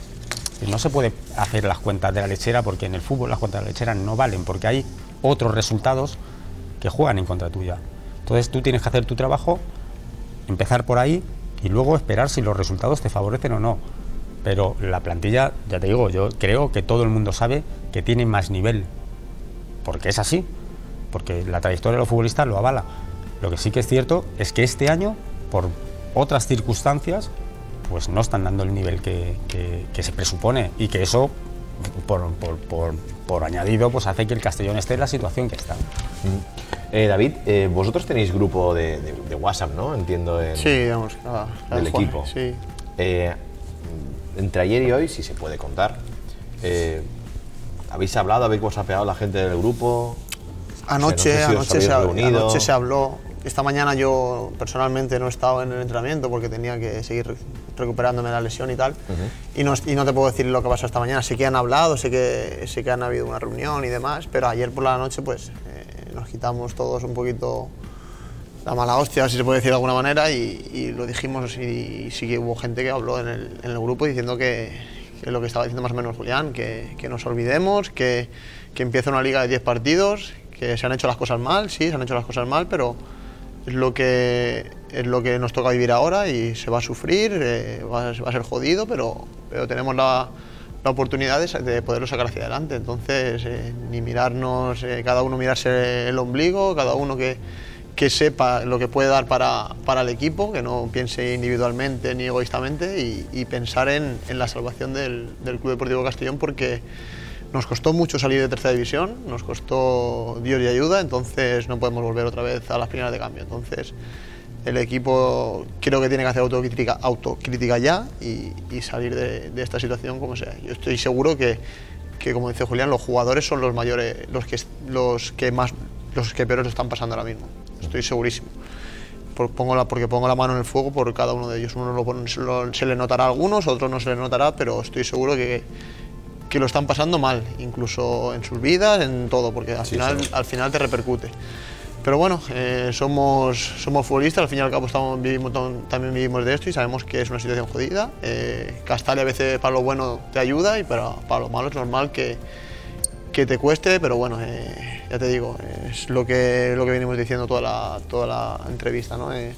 Y no se puede hacer las cuentas de la lechera porque en el fútbol las cuentas de la lechera no valen, porque hay otros resultados que juegan en contra tuya. Entonces tú tienes que hacer tu trabajo, empezar por ahí y luego esperar si los resultados te favorecen o no. Pero la plantilla, ya te digo, yo creo que todo el mundo sabe que tiene más nivel, porque es así, porque la trayectoria de los futbolistas lo avala. Lo que sí que es cierto es que este año, por otras circunstancias, pues no están dando el nivel que, que, que se presupone, y que eso, por, por, por, por añadido, pues hace que el Castellón esté en la situación que está. Mm. Eh, David, eh, vosotros tenéis grupo de, de, de WhatsApp, ¿no? Entiendo. En, sí, digamos, cada, cada del Juan, equipo. Sí. Eh, entre ayer y hoy, si se puede contar, eh, ¿habéis hablado, habéis whatsappeado a la gente del grupo? Anoche, o sea, no sé si anoche, se, reunido. anoche se habló. Esta mañana yo personalmente no he estado en el entrenamiento porque tenía que seguir recuperándome de la lesión y tal. Uh-huh. y, no, y no te puedo decir lo que pasó esta mañana. Sé que han hablado, sé que, sé que han habido una reunión y demás, pero ayer por la noche pues eh, nos quitamos todos un poquito la mala hostia, si se puede decir de alguna manera, y, y lo dijimos, y, y sí que hubo gente que habló en el, en el grupo diciendo que, que lo que estaba diciendo más o menos Julián, que, que nos olvidemos, que, que empieza una liga de diez partidos, que se han hecho las cosas mal, sí, se han hecho las cosas mal, pero es lo que, es lo que nos toca vivir ahora y se va a sufrir, eh, va, va a ser jodido, pero, pero tenemos la, la oportunidad de, de poderlo sacar hacia adelante. Entonces, eh, ni mirarnos, eh, cada uno mirarse el ombligo, cada uno que, que sepa lo que puede dar para, para el equipo, que no piense individualmente ni egoístamente, y, y pensar en, en la salvación del, del Club Deportivo Castellón, porque nos costó mucho salir de tercera división, nos costó Dios y ayuda, entonces no podemos volver otra vez a las primeras de cambio. Entonces el equipo creo que tiene que hacer autocrítica, autocrítica ya y, y salir de, de esta situación como sea. Yo estoy seguro que, que, como dice Julián, los jugadores son los mayores, los que, los que más, los que peores lo están pasando ahora mismo. Estoy segurísimo. Por, pongo la, porque pongo la mano en el fuego por cada uno de ellos. Uno lo, pone, lo, se le notará a algunos, a otros no se le notará, pero estoy seguro que que lo están pasando mal, incluso en sus vidas, en todo, porque al, sí, final, sí. al final te repercute. Pero bueno, eh, somos, somos futbolistas, al fin y al cabo estamos, vivimos, también vivimos de esto y sabemos que es una situación jodida. Eh, Castalia a veces para lo bueno te ayuda y para, para lo malo es normal que, que te cueste, pero bueno, eh, ya te digo, es lo que, lo que venimos diciendo toda la, toda la entrevista, ¿no? Eh,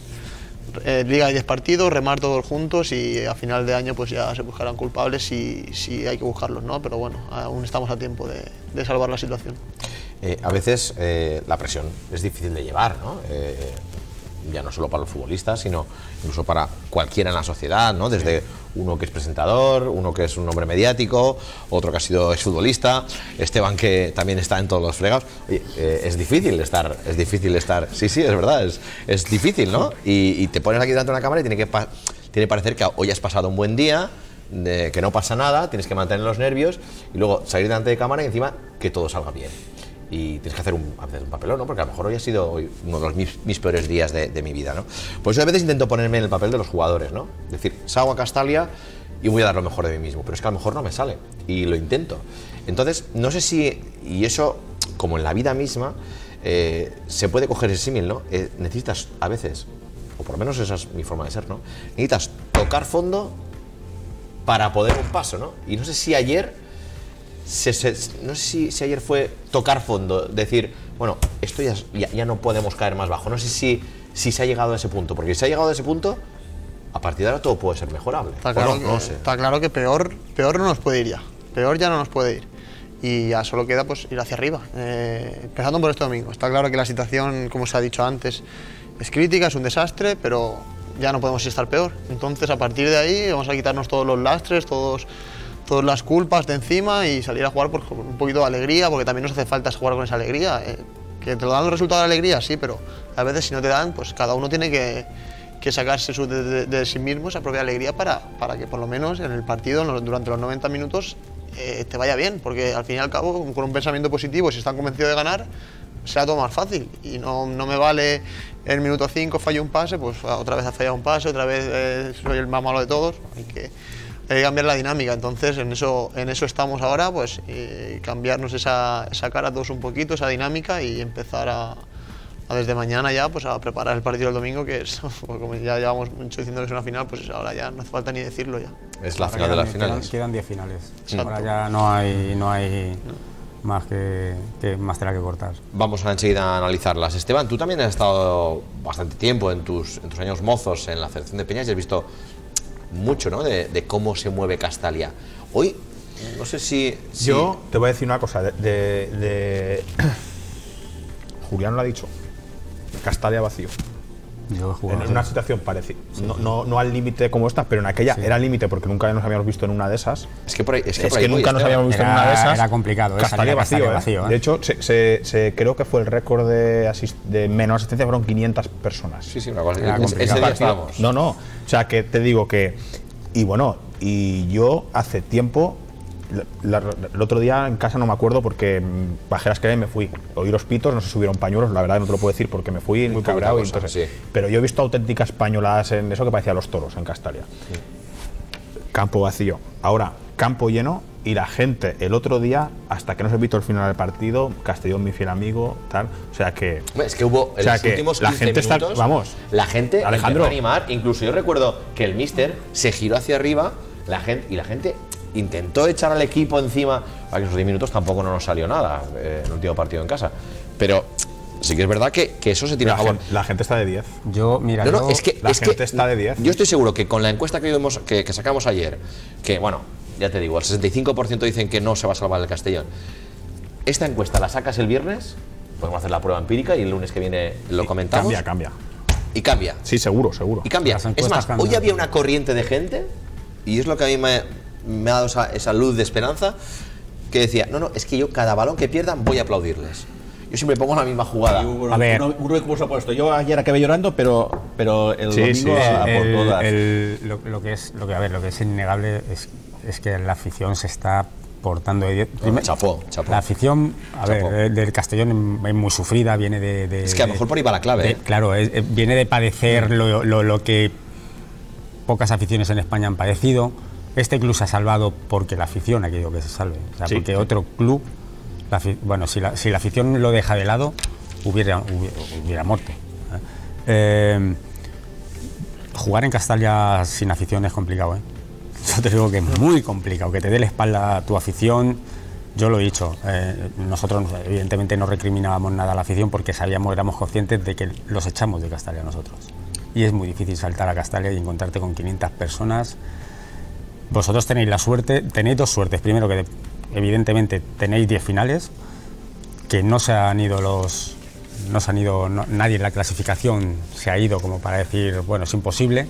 Eh, liga de diez partidos, remar todos juntos y a final de año pues ya se buscarán culpables si, si hay que buscarlos, ¿no? Pero bueno, aún estamos a tiempo de, de salvar la situación. Eh, a veces eh, la presión es difícil de llevar, ¿no? Eh, ya no solo para los futbolistas, sino incluso para cualquiera en la sociedad, ¿no? Desde uno que es presentador, uno que es un hombre mediático, otro que ha sido exfutbolista, Esteban que también está en todos los fregados. Oye, eh, es difícil estar, es difícil estar, sí, sí, es verdad, es, es difícil, ¿no? Y, y te pones aquí delante de una cámara y tiene que, pa tiene que parecer que hoy has pasado un buen día, de que no pasa nada, tienes que mantener los nervios y luego salir delante de cámara y encima que todo salga bien. Y tienes que hacer un, hacer un papelón, ¿no? Porque a lo mejor hoy ha sido hoy uno de los mis, mis peores días de, de mi vida, ¿no? Por eso a veces intento ponerme en el papel de los jugadores, ¿no? Es decir, salgo a Castalia y voy a dar lo mejor de mí mismo, pero es que a lo mejor no me sale y lo intento. Entonces, no sé si, y eso, como en la vida misma, eh, se puede coger ese símil, ¿no? Eh, necesitas a veces, o por lo menos esa es mi forma de ser, ¿no? Necesitas tocar fondo para poder un paso, ¿no? Y no sé si ayer... Se, se, no sé si, si ayer fue tocar fondo, decir, bueno, esto ya, ya, ya no podemos caer más bajo. No sé si, si se ha llegado a ese punto, porque si se ha llegado a ese punto, a partir de ahora todo puede ser mejorable. Está claro, no, que, no sé. está claro que peor, peor no nos puede ir ya, peor ya no nos puede ir. Y ya solo queda pues ir hacia arriba, eh, empezando por este domingo. Está claro que la situación, como se ha dicho antes, es crítica, es un desastre, pero ya no podemos estar peor. Entonces, a partir de ahí, vamos a quitarnos todos los lastres, todos... todas las culpas de encima y salir a jugar por un poquito de alegría, porque también nos hace falta jugar con esa alegría. Eh, que te lo dan los resultados de alegría, sí, pero a veces si no te dan, pues cada uno tiene que, que sacarse su, de, de, de sí mismo esa propia alegría para, para que por lo menos en el partido, durante los noventa minutos, eh, te vaya bien, porque al fin y al cabo, con un pensamiento positivo, si están convencidos de ganar, será todo más fácil. Y no, no me vale el minuto cinco fallo un pase, pues otra vez ha fallado un pase, otra vez eh, soy el más malo de todos. Hay que, hay que cambiar la dinámica. Entonces, en eso, en eso estamos ahora, pues eh, cambiarnos esa, esa cara todos un poquito, esa dinámica, y empezar a, a desde mañana ya pues a preparar el partido del domingo, que es, como ya llevamos mucho diciendo que es una final, pues ahora ya no hace falta ni decirlo ya. Es la Ahora final de las quedan- finales. Quedan diez finales. Exacto. Ahora ya no hay, no hay más, que, que más tela que cortar. Vamos a enseguida a analizarlas. Esteban, tú también has estado bastante tiempo en tus, en tus años mozos en la Federación de Peñas y has visto mucho, ¿no?, de, de cómo se mueve Castalia. Hoy, no sé si... si- Yo te voy a decir una cosa. De, de, de- Julián lo ha dicho. Castalia vacío. Yo he jugado En una situación parecida. No, no, no al límite como esta, pero en aquella era al límite porque nunca nos habíamos visto en una de esas. Es que por ahí, es que Es por ahí que voy, nunca nos Esteban. habíamos visto en Era- una de esas. era complicado, ¿eh? Castalia Salía vacío, Castalia ¿eh? vacío, ¿eh? De hecho, se, se- se- creo que fue el récord de, asist- de menos asistencia, fueron quinientas personas. Sí, sí, una cosa. Era Ese- ese complicado. día estábamos. No, no. O sea, que te digo que. Y bueno, y yo hace tiempo. la- la- el otro día en casa no me acuerdo porque mm, bajé las escaleras y me fui. Oí los pitos, no se subieron pañuelos, la verdad no te lo puedo decir porque me fui muy cabreado. poquita cosa, sí. Pero yo he visto auténticas pañoladas en eso que parecía los toros en Castalia. Campo vacío. Ahora, campo lleno y la gente el otro día, hasta que no se visto el final del partido, Castellón, mi fiel amigo, tal. O sea que. Hombre, es que hubo en O sea los que últimos la quince gente está- minutos, vamos. la gente Alejandro. empezó a animar. Incluso yo recuerdo que el míster se giró hacia arriba la gente, y la gente intentó echar al equipo encima. Para que esos diez minutos tampoco no nos salió nada eh, en el último partido en casa. Pero sí que es verdad que, que eso se tiene La, a favor. gen- la gente está de diez. Yo, mira, No, no, yo- es que, la es que gente está de diez. Yo estoy seguro que con la encuesta que, vimos, que, que sacamos ayer, que bueno, ya te digo, el sesenta y cinco por ciento dicen que no se va a salvar el Castellón. Esta encuesta la sacas el viernes, podemos hacer la prueba empírica y el lunes que viene lo comentamos. Cambia, cambia. Y cambia. Sí, seguro, seguro. Y cambia. Las Es encuestas más, cambian. hoy había una corriente de gente, y es lo que a mí me, me ha dado esa, esa luz de esperanza, que decía, no, no, es que yo cada balón que pierdan voy a aplaudirles. Yo siempre pongo la misma jugada. A ver. Uno, uno que puso puesto. Yo ayer acabé llorando, pero, pero el Sí, domingo sí, a, a por el- todas. el- lo, lo que es, lo que, a ver, lo que es innegable es, es que la afición se está portando de diez. Primer- chapó, chapó. La afición, a Chapó. ver, eh, del Castellón es muy sufrida, viene de. de- Es que a lo mejor por ahí va la clave, de- ¿eh? Claro, es- eh, viene de padecer lo, lo- lo que pocas aficiones en España han padecido. Este club se ha salvado porque la afición ha querido que se salve. O sea, Sí. porque otro club, la afi- bueno, si la, si la afición lo deja de lado, hubiera, hubiera, hubiera muerto. ¿eh? Eh, jugar en Castalia sin afición es complicado, ¿eh? Yo te digo que es muy complicado, que te dé la espalda a tu afición. Yo lo he dicho, eh, nosotros evidentemente no recriminábamos nada a la afición porque sabíamos, éramos conscientes de que los echamos de Castalia nosotros. Y es muy difícil saltar a Castalia y encontrarte con quinientas personas. Vosotros tenéis la suerte, tenéis dos suertes. Primero que evidentemente tenéis diez finales, que no se han ido los... No se han ido, no- nadie en la clasificación se ha ido como para decir, bueno, es imposible,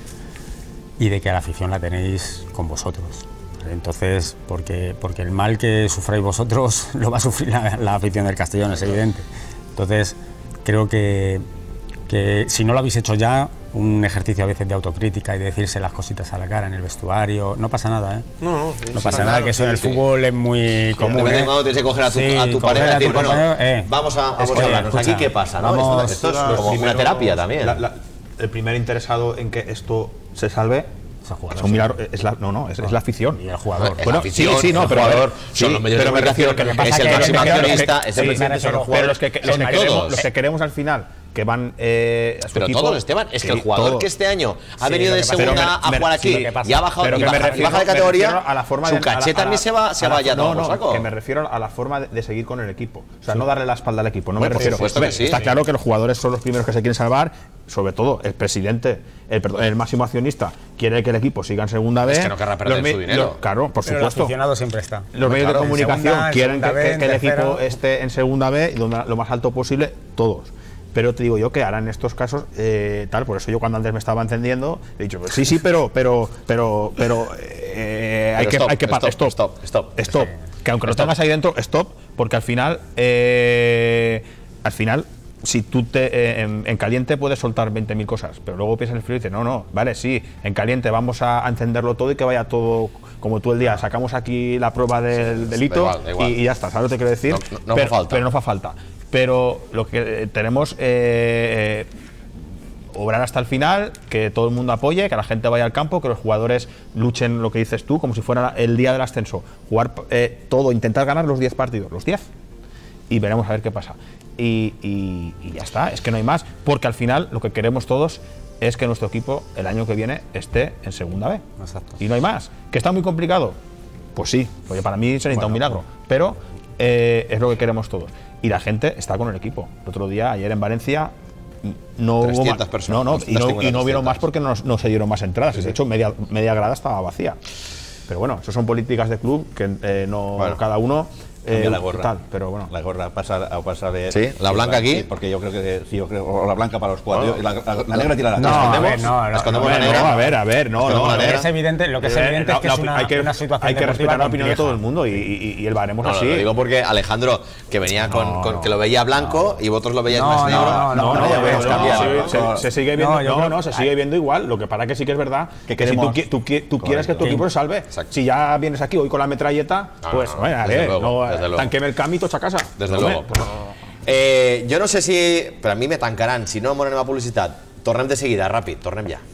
y de que a la afición la tenéis con vosotros. Entonces, porque, porque el mal que sufráis vosotros lo va a sufrir la, la afición del Castellón, es evidente. Entonces, creo que, que si no lo habéis hecho ya, un ejercicio a veces de autocrítica y de decirse las cositas a la cara en el vestuario, no pasa nada, ¿eh? No, no, sí, No sí, pasa está nada, claro. que eso en el sí. fútbol es muy común. De vez en ¿eh? cuando tienes que coger a tu, Sí, a tu coger pareja y a tu decir, bueno, compañero, eh. vamos a, vamos Es que, a hablarnos. escucha, ¿Aquí qué pasa? ¿no? vamos- esto esto es Los como una primeros- terapia también. la- la- el primer interesado en que esto se salve Es el jugador, es un sí. milagro, es la, no, no, es, es la afición. Y el jugador. Es Bueno, la afición, sí, sí, no, el pero a ver, jugador, sí, son los medios de pero me comunicación, refiero que es me pasa el que- máximo que- que- accionista, que- es el sí, presidente, son los pero jugadores. los que, los, son que queremos, todos. los que queremos al final, que van eh, a su Pero equipo. todos, Esteban, es que Sí, el jugador todos. que este año ha Sí, venido lo de que pasa- segunda pero me- a me- jugar aquí sí, lo que pasa- y ha bajado, pero y que me baja, y refiero- baja de me categoría, refiero a la forma su de- a la- caché a la- también se va, se a la- va ya a no, tomar no, por saco. que me refiero a la forma de, de seguir con el equipo. O sea, no darle la espalda al equipo. No Bueno, me por refiero. supuesto que Hombre, sí. Está claro que los jugadores son los primeros que se quieren salvar, sobre todo el presidente, el, perdón, el máximo accionista, quiere que el equipo siga en segunda B. Es que no querrá perder Los me- su dinero. los- claro, por Pero el supuesto. aficionado siempre está. Los medios claro, de en comunicación segunda, en quieren que, segunda que- B, que el en equipo tercera. esté en segunda B y donde, lo más alto posible, todos. Pero te digo yo que ahora en estos casos, eh, tal, por eso yo cuando antes me estaba encendiendo, he dicho, pues sí, sí, pero, pero, pero, pero, eh, hay, Pero que, stop, hay que parar. stop, Stop, stop, stop. stop. Que aunque lo tengas ahí dentro, stop, porque al final, eh, al final, si tú te, eh, en, en caliente puedes soltar veinte mil cosas, pero luego piensas en el frío y dices, no, no, vale, sí, en caliente vamos a, a encenderlo todo y que vaya todo como tú el día. Sacamos aquí la prueba del sí, delito da igual, da igual. Y, y ya está, ¿sabes lo que te quiero decir? No, no, no pero, fa falta. pero no fa falta. Pero lo que eh, tenemos, eh, eh, obrar hasta el final, que todo el mundo apoye, que la gente vaya al campo, que los jugadores luchen, lo que dices tú, como si fuera el día del ascenso. Jugar eh, todo, intentar ganar los diez partidos, los diez, y veremos a ver qué pasa. Y, y, y ya está, es que no hay más, porque al final lo que queremos todos es que nuestro equipo el año que viene esté en segunda B. Exacto. Y no hay más. ¿Que está muy complicado? Pues sí, porque para mí se necesita Bueno, un milagro, pero eh, es lo que queremos todos. Y la gente está con el equipo. El otro día, ayer en Valencia, no hubo trescientas más, personas, no, no, y no, y no hubieron más trescientas. porque no, no se dieron más entradas. Sí, sí. De hecho, media, media grada estaba vacía. Pero bueno, eso son políticas de club que eh, no Bueno. cada uno Cambia eh, la gorra. tal, pero bueno. La gorra pasa a pasar de. Sí, la blanca aquí. Sí, porque yo creo que sí, yo creo, o la blanca para los cuatro. y la, la- la negra tira la No, ¿La a escondemos? ver, no, no, escondemos no, la no, negra. No, a ver, a ver, no, Escondemos no. la Lo que negra. es evidente, lo que es Eh, evidente no, es que es no, una, hay que, una situación hay que deportiva respetar la opinión de compleja. todo el mundo y, y, y el baremo es No, así. lo digo porque Alejandro, que venía con, No, con- no. que lo veía blanco y vosotros lo veíais No, más no, negro. no, No, no, ya no, podemos no, cambiar, sí, ¿no? se, se sigue viendo, No, yo no, creo- no, se sigue viendo igual. Lo que para que sí que es verdad Que que si tú, queremos- qui- tú, qui- tú quieres que tu Correcto. equipo se salve, Exacto. si ya vienes aquí hoy con la metralleta, No, pues no, no, bueno, desde vale, luego, no, desde luego. tanqueme el camí tots a casa. Desde Home, luego. pues, Eh, jo no sé si... Per a mi me tancaran. Si no, anem a publicitat. Tornem de seguida, ràpid. Tornem ja.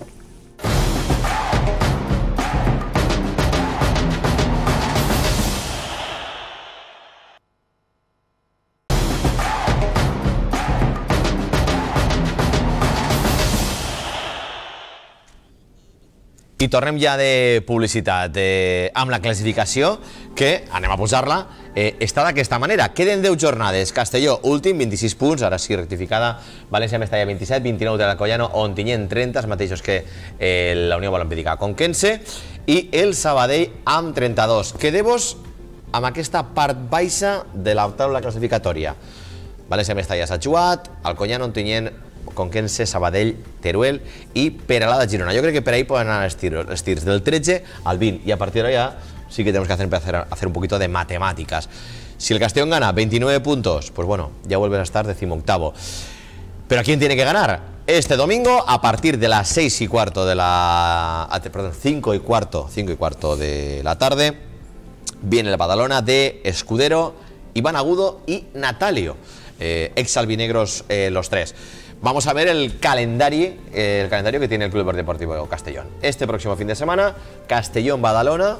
I tornem ja de publicitat eh, amb la classificació, que, anem a posar-la, eh, està d'aquesta manera. Queden deu jornades. Castelló, últim, vint-i-sis punts, ara sí, rectificada. València, Mestalla, vint-i-set, vint-i-nou de l'Alcoyano, Ontinyent, trenta, els mateixos que eh, la Unió Olímpica Conquense, i el Sabadell amb trenta-dos. Quedeu-vos amb aquesta part baixa de la taula classificatòria. València, Mestalla s'ha jugat, Alcoyano, Ontinyent, Conquense, Sabadell, Teruel i Peralada, Girona. Jo crec que per ahí poden anar els tiros, els tirs del tretze al vint y a partir de allá sí que tenemos que hacer, hacer, hacer un poquito de matemáticas. Si el Castellón gana veintinueve puntos, pues bueno, ya vuelves a estar decimoctavo. Pero ¿a quién tiene que ganar? Este domingo a partir de las seis y cuarto de la... Perdón, cinco y cuarto, cinco y cuarto de la tarde viene el Badalona de Escudero, Iván Agudo y Natalio, eh, ex albinegros eh, los tres. Vamos a ver el calendario, eh, el calendario que tiene el Club Deportivo Castellón. Este próximo fin de semana, Castellón-Badalona,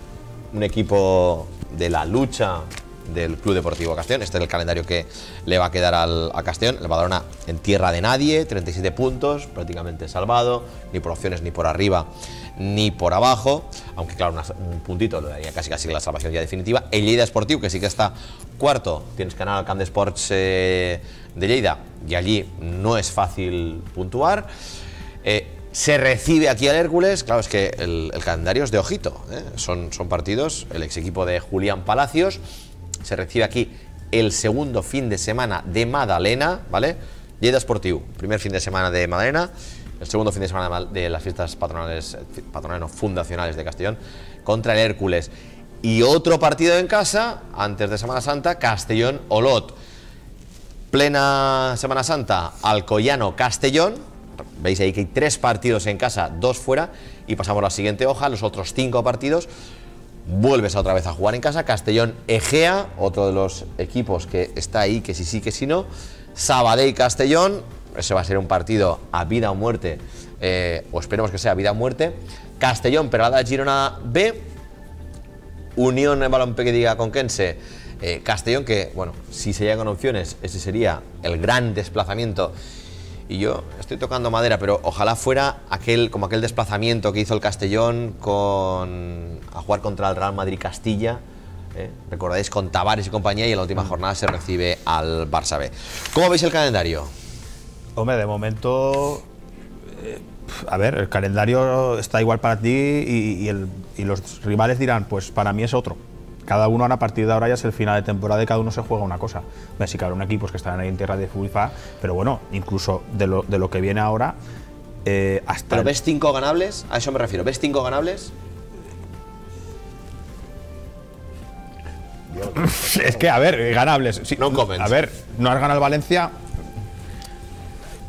un equipo de la lucha del Club Deportivo Castellón. Este es el calendario que le va a quedar al, a Castellón. El Badalona en tierra de nadie, treinta y siete puntos, prácticamente salvado, ni por opciones ni por arriba ni por abajo, aunque claro, una, un puntito le daría casi casi la salvación ya definitiva. El Lleida Esportiu, que sí que está cuarto, tienes que ganar al Camp d'Esports eh, de Lleida, y allí no es fácil puntuar. Eh, se recibe aquí al Hércules, claro, es que el, el calendario es de ojito, ¿eh? son, son partidos, el ex equipo de Julián Palacios, se recibe aquí el segundo fin de semana de Madalena, ¿vale? Lleida Esportiu, primer fin de semana de Madalena, el segundo fin de semana de las fiestas patronales, patronales no, fundacionales de Castellón, contra el Hércules. Y otro partido en casa, antes de Semana Santa, Castellón-Olot. Plena Semana Santa, Alcoyano-Castellón. Veis ahí que hay tres partidos en casa, dos fuera, y pasamos a la siguiente hoja, los otros cinco partidos. Vuelves otra vez a jugar en casa, Castellón-Egea, otro de los equipos que está ahí, que sí sí, que sí no. Sabadell-Castellón, ese va a ser un partido a vida o muerte, eh, o esperemos que sea a vida o muerte. Castellón-Peralada, Girona B. Unión en Balompié Conquense, eh, Castellón, que, bueno, si se llegan opciones, ese sería el gran desplazamiento. Y yo estoy tocando madera, pero ojalá fuera aquel, como aquel desplazamiento que hizo el Castellón con, a jugar contra el Real Madrid Castilla. Eh, recordáis, con Tavares y compañía, y en la última jornada se recibe al Barça B. ¿Cómo veis el calendario? Hombre, de momento, eh, a ver, el calendario está igual para ti y, y, el, y los rivales dirán, pues para mí es otro. Cada uno ahora, a partir de ahora ya es el final de temporada y cada uno se juega una cosa. Hombre, sí que habrá equipos que estarán ahí en tierra de FIFA, pero bueno, incluso de lo, de lo que viene ahora, eh, hasta... ¿Pero el- ves cinco ganables? A eso me refiero. ¿Ves cinco ganables? Es que, a ver, ganables. Sí, No comments. a ver, no has ganado el Valencia,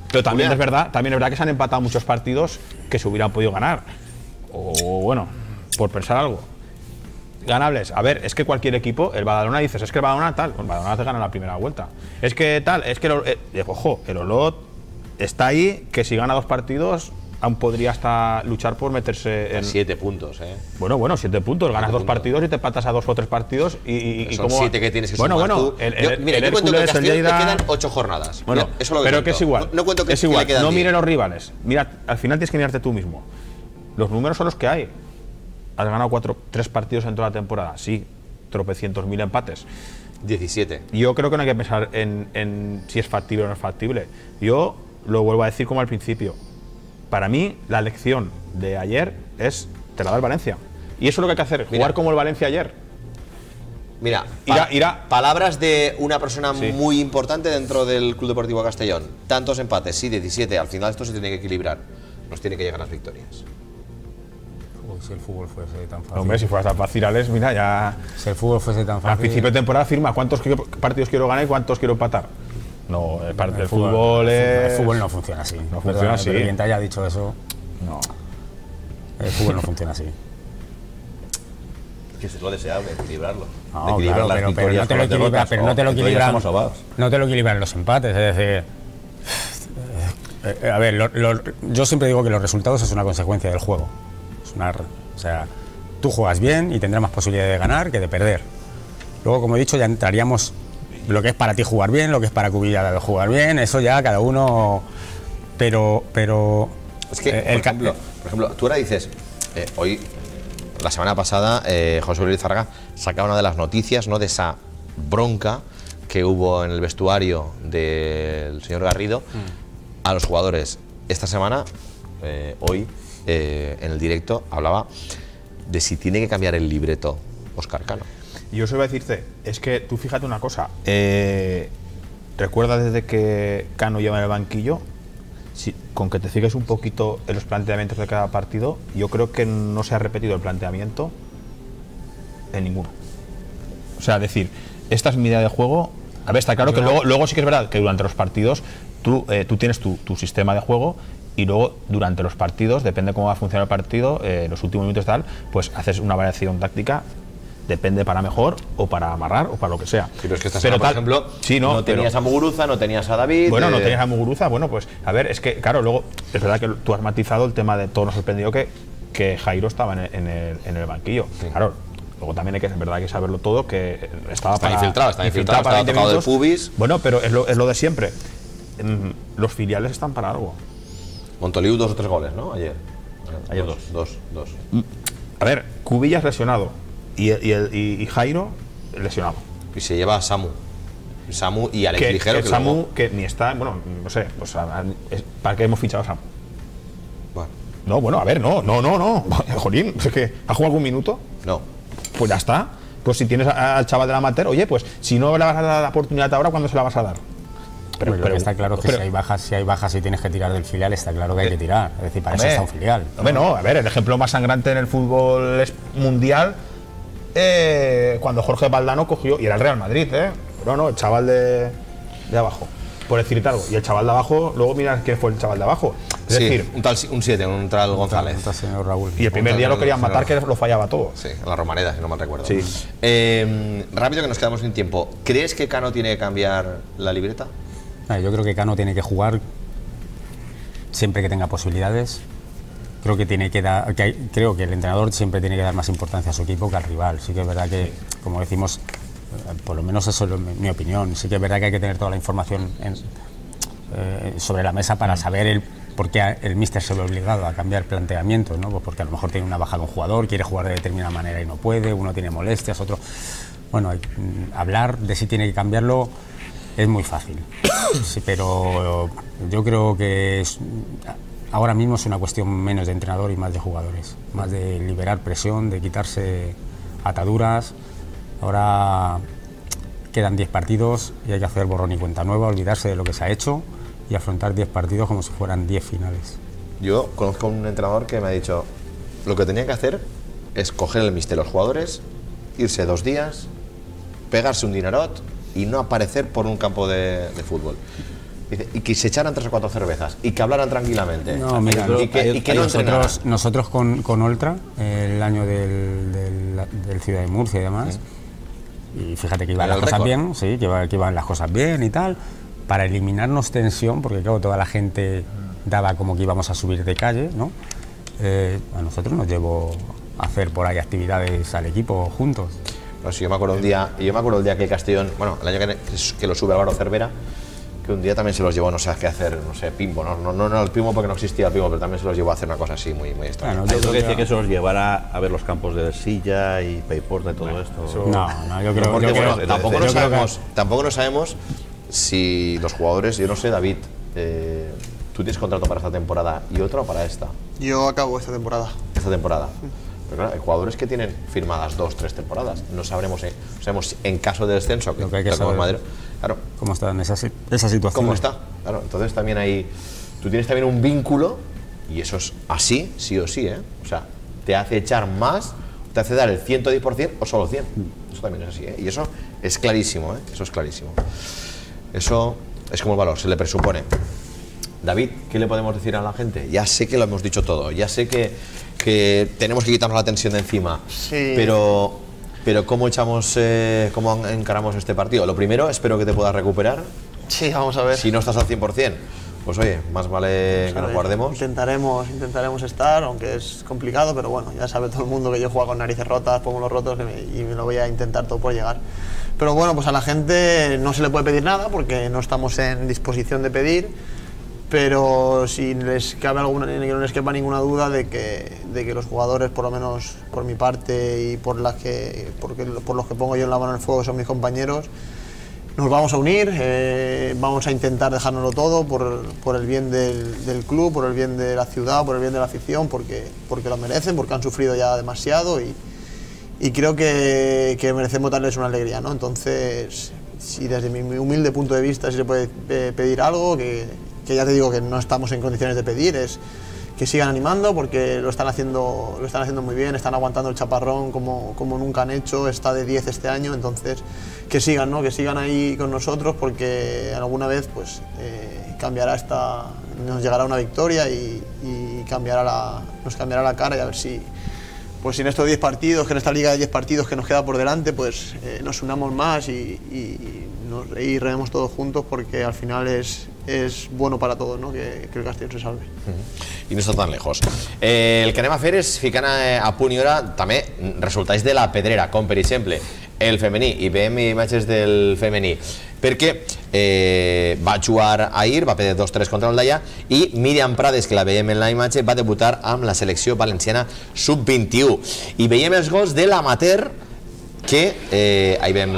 Pero también Julián. es verdad, también es verdad que se han empatado muchos partidos que se hubieran podido ganar. O bueno, por pensar algo. Ganables. A ver, es que cualquier equipo, el Badalona dices, es que el Badalona tal, el Badalona te gana la primera vuelta. Es que tal, es que el, eh, ojo, el Olot está ahí, que si gana dos partidos aún podría hasta luchar por meterse en Siete puntos, ¿eh? Bueno, bueno, siete puntos, ganas Siete dos puntos. partidos y te patas a dos o tres partidos y, y, y Son como siete que tienes que bueno, sumar bueno, tú. el, Yo- el, mira, el yo cuento que Hércules, el Castellón Lleida. le quedan ocho jornadas. Bueno, Mira, eso es lo que pero cuento. que es igual. No, no cuento que, es que igual. le quedan No diez. mires los rivales. Mira, al final tienes que mirarte tú mismo. Los números son los que hay. Has ganado cuatro, tres partidos en toda la temporada. Sí, tropecientos mil empates. diecisiete. Yo creo que no hay que pensar en, en si es factible o no es factible. Yo lo vuelvo a decir como al principio. Para mí, la lección de ayer es, te la da el Valencia. Y eso es lo que hay que hacer, Mira. jugar como el Valencia ayer. Mira, Irá- pa- irá. palabras de una persona Sí. muy importante dentro del Club Deportivo Castellón. Tantos empates, sí, diecisiete. Al final esto se tiene que equilibrar. Nos tiene que llegar las victorias. Uy, si el fútbol fuese tan fácil. Hombre, si fueras tan fácil, Alex, mira, ya Si el fútbol fuese tan al fácil. principio de temporada firma cuántos quiero- partidos quiero ganar y cuántos quiero empatar. No, el, par- el fútbol, el es... El fútbol no funciona así. No Perdona, funciona así. Pero quien te haya dicho eso, No. el fútbol no funciona así. Que es lo deseable, equilibrarlo. No, claro, pero, pero no te lo equilibra, pero no te lo equilibran, no te lo equilibran los empates, es decir, eh, eh, a ver, lo- lo- yo siempre digo que los resultados es una consecuencia del juego. Es una, o sea, tú juegas bien y tendrás más posibilidades de ganar que de perder. Luego, como he dicho, ya entraríamos lo que es para ti jugar bien, lo que es para Cubilla jugar bien, eso ya cada uno, pero, pero Es que, eh, por, el ca- ejemplo, por ejemplo, tú ahora dices, eh, hoy, la semana pasada, eh, José Luis Zarga sacaba una de las noticias, ¿no?, de esa bronca que hubo en el vestuario del señor Garrido a los jugadores. Esta semana, eh, hoy, eh, en el directo, hablaba de si tiene que cambiar el libreto Óscar Cano. Y yo os iba a decirte, es que tú fíjate una cosa, eh, recuerda desde que Cano lleva en el banquillo, si, con que te fijas un poquito en los planteamientos de cada partido, yo creo que no se ha repetido el planteamiento en ninguno. O sea, decir, esta es mi idea de juego. A ver, está claro que luego, luego sí que es verdad que durante los partidos tú, eh, tú tienes tu, tu sistema de juego y luego durante los partidos, depende cómo va a funcionar el partido, eh, los últimos minutos tal, pues haces una variación táctica. Depende para mejor o para amarrar o para lo que sea. Sí, pero es que esta semana, por tal- ejemplo, sí, no, no tenías pero- a Muguruza, no tenías a David. Bueno, no eh, tenías a Muguruza, bueno, pues a ver, es que, claro, luego es verdad que tú has matizado el tema de todo nos sorprendió que, que Jairo estaba en el, en el, en el banquillo. Claro, luego también hay que, es verdad, hay que saberlo todo, que estaba Está para, infiltrado, está infiltrado, para estaba veinte tocado de minutos. pubis. Bueno, pero es lo, es lo de siempre. Mm, Los filiales están para algo. Montoliu, dos o tres goles, ¿no? Ayer. Ayer dos. Dos, dos. A ver, Cubillas lesionado y, el- y, el- y- y Jairo lesionado. Y se lleva a Samu. Samu y Alex Que, Ligero. que que Samu, luego- que ni está, bueno, no sé, pues, a- a- es- ¿para qué hemos fichado a Samu? Bueno, No, bueno, a ver, no, no, no, no. Jolín, es que ¿ha jugado algún minuto? no. Pues ya está. Pues si tienes a- al chaval del amateur, oye, pues si no le vas a dar la oportunidad ahora, ¿cuándo se la vas a dar? Pero, lo que está claro es que pero- si hay bajas, si hay bajas y tienes que tirar del filial, está claro que hay que tirar. Es decir, para eso Hombre, está un filial. Hombre, no, a ver, el ejemplo más sangrante en el fútbol es mundial, eh, cuando Jorge Valdano cogió, y era el Real Madrid, ¿eh? No, no, el chaval de, de abajo, por decirte algo. Y el chaval de abajo, luego mira quién fue el chaval de abajo. Es Sí, decir, un tal un siete, un tal González. Está señor Raúl. y el primer día lo querían González. matar, que lo fallaba todo. Sí, en la Romareda, si no mal recuerdo. Sí. Eh, rápido, que nos quedamos sin tiempo. ¿Crees que Cano tiene que cambiar la libreta? Ah, Yo creo que Cano tiene que jugar siempre que tenga posibilidades. Creo que tiene que dar, que hay- creo que el entrenador siempre tiene que dar más importancia a su equipo que al rival. Sí que es verdad que, como decimos, eh, por lo menos eso es lo- mi opinión. Sí que es verdad que hay que tener toda la información en- eh, sobre la mesa para saber el por qué el míster se ve obligado a cambiar planteamientos, ¿no? Pues porque a lo mejor tiene una baja de un jugador, quiere jugar de determinada manera y no puede, uno tiene molestias, otro. Bueno, hay- mm, hablar de si tiene que cambiarlo es muy fácil, sí, pero yo creo que es- ahora mismo es una cuestión menos de entrenador y más de jugadores, más de liberar presión, de quitarse ataduras. Ahora quedan diez partidos y hay que hacer borrón y cuenta nueva, olvidarse de lo que se ha hecho y afrontar diez partidos como si fueran diez finales. Yo conozco a un entrenador que me ha dicho, lo que tenía que hacer es coger el mister de los jugadores, irse dos días, pegarse un dinerot y no aparecer por un campo de, de fútbol. Dice, y que se echaran tres o cuatro cervezas y que hablaran tranquilamente. No, mira, y que, y que no entrenaran. nosotros, nosotros con, con Oltra, el año del, del, del Ciudad de Murcia y demás, sí. y fíjate que iban las cosas récord. bien, sí, que, iba, que iban las cosas bien y tal, para eliminarnos tensión, porque claro, toda la gente daba como que íbamos a subir de calle, ¿no? Eh, a nosotros nos llevó a hacer por ahí actividades al equipo juntos. No, sí, yo me acuerdo un día, yo me acuerdo el día que Castellón, bueno, el año que, que lo sube Álvaro Cervera, que un día también se los llevó, no sé qué hacer, no sé, Pimbo, no, no, no, no el Pimbo porque no existía el Pimbo, pero también se los llevó a hacer una cosa así muy, muy extraña. Bueno, yo creo que decía que se los llevara a ver los campos de Silla y Payporta y todo bueno, esto. Eso... No, no, yo creo, porque, yo bueno, creo tampoco, yo no creo sabemos, que... tampoco no sabemos si los jugadores, yo no sé, David, eh, ¿tú tienes contrato para esta temporada y otro para esta? Yo acabo esta temporada. Esta temporada. Pero claro, hay jugadores que tienen firmadas dos, tres temporadas. No sabremos, eh, sabemos en caso de descenso que, Lo que hay que saber, Madrid, claro, cómo está en esa, esa situación. ¿Cómo está? Claro, entonces también hay, tú tienes también un vínculo y eso es así, sí o sí, ¿eh? O sea, te hace echar más, te hace dar el ciento diez por ciento o solo cien. Eso también es así, ¿eh? Y eso es clarísimo, ¿eh? Eso es clarísimo. Eso es como el valor, se le presupone. David, ¿qué le podemos decir a la gente? Ya sé que lo hemos dicho todo, ya sé que, que tenemos que quitarnos la tensión de encima, sí. pero, pero ¿cómo echamos, eh, cómo encaramos este partido? Lo primero, espero que te puedas recuperar. Sí, vamos a ver. Si no estás al cien por cien, pues oye, más vale que nos guardemos. Intentaremos, intentaremos estar, aunque es complicado, pero bueno, ya sabe todo el mundo que yo juego con narices rotas, pómulos rotos y me lo voy a intentar todo por llegar. Pero bueno, pues a la gente no se le puede pedir nada porque no estamos en disposición de pedir. Pero si les cabe alguna, que no les quepa ninguna duda de que, de que los jugadores, por lo menos por mi parte y por, las que, porque, por los que pongo yo en la mano en el fuego, son mis compañeros, nos vamos a unir, eh, vamos a intentar dejárnoslo todo por, por el bien del, del club, por el bien de la ciudad, por el bien de la afición, porque, porque lo merecen, porque han sufrido ya demasiado y, y creo que, que merecemos darles una alegría, ¿no? Entonces, si desde mi humilde punto de vista si se puede pedir algo, que que ya te digo que no estamos en condiciones de pedir, es que sigan animando porque lo están haciendo, lo están haciendo muy bien, están aguantando el chaparrón como, como nunca han hecho, está de diez este año, entonces que sigan, ¿no? Que sigan ahí con nosotros porque alguna vez pues eh, cambiará esta, nos llegará una victoria y, y cambiará la, nos cambiará la cara y a ver si pues si en estos diez partidos, que en esta liga de diez partidos que nos queda por delante, pues eh, nos unamos más y, y, nos, y rememos todos juntos porque al final es, es bueno para todos, ¿no? que, que el Castellón se salve. I no està tan lejos. Eh, el que anem a fer és ficant a, a punt i hora també resultats de la pedrera, com per exemple el femení, i veiem imatges del femení, perquè eh, va jugar ahir, va perdre dos tres contra el Daia, i Míriam Prades, que la veiem en la imatge, va debutar amb la selecció valenciana sub vint-i-u. I veiem els gols de l'amateur, que eh, ahir veiem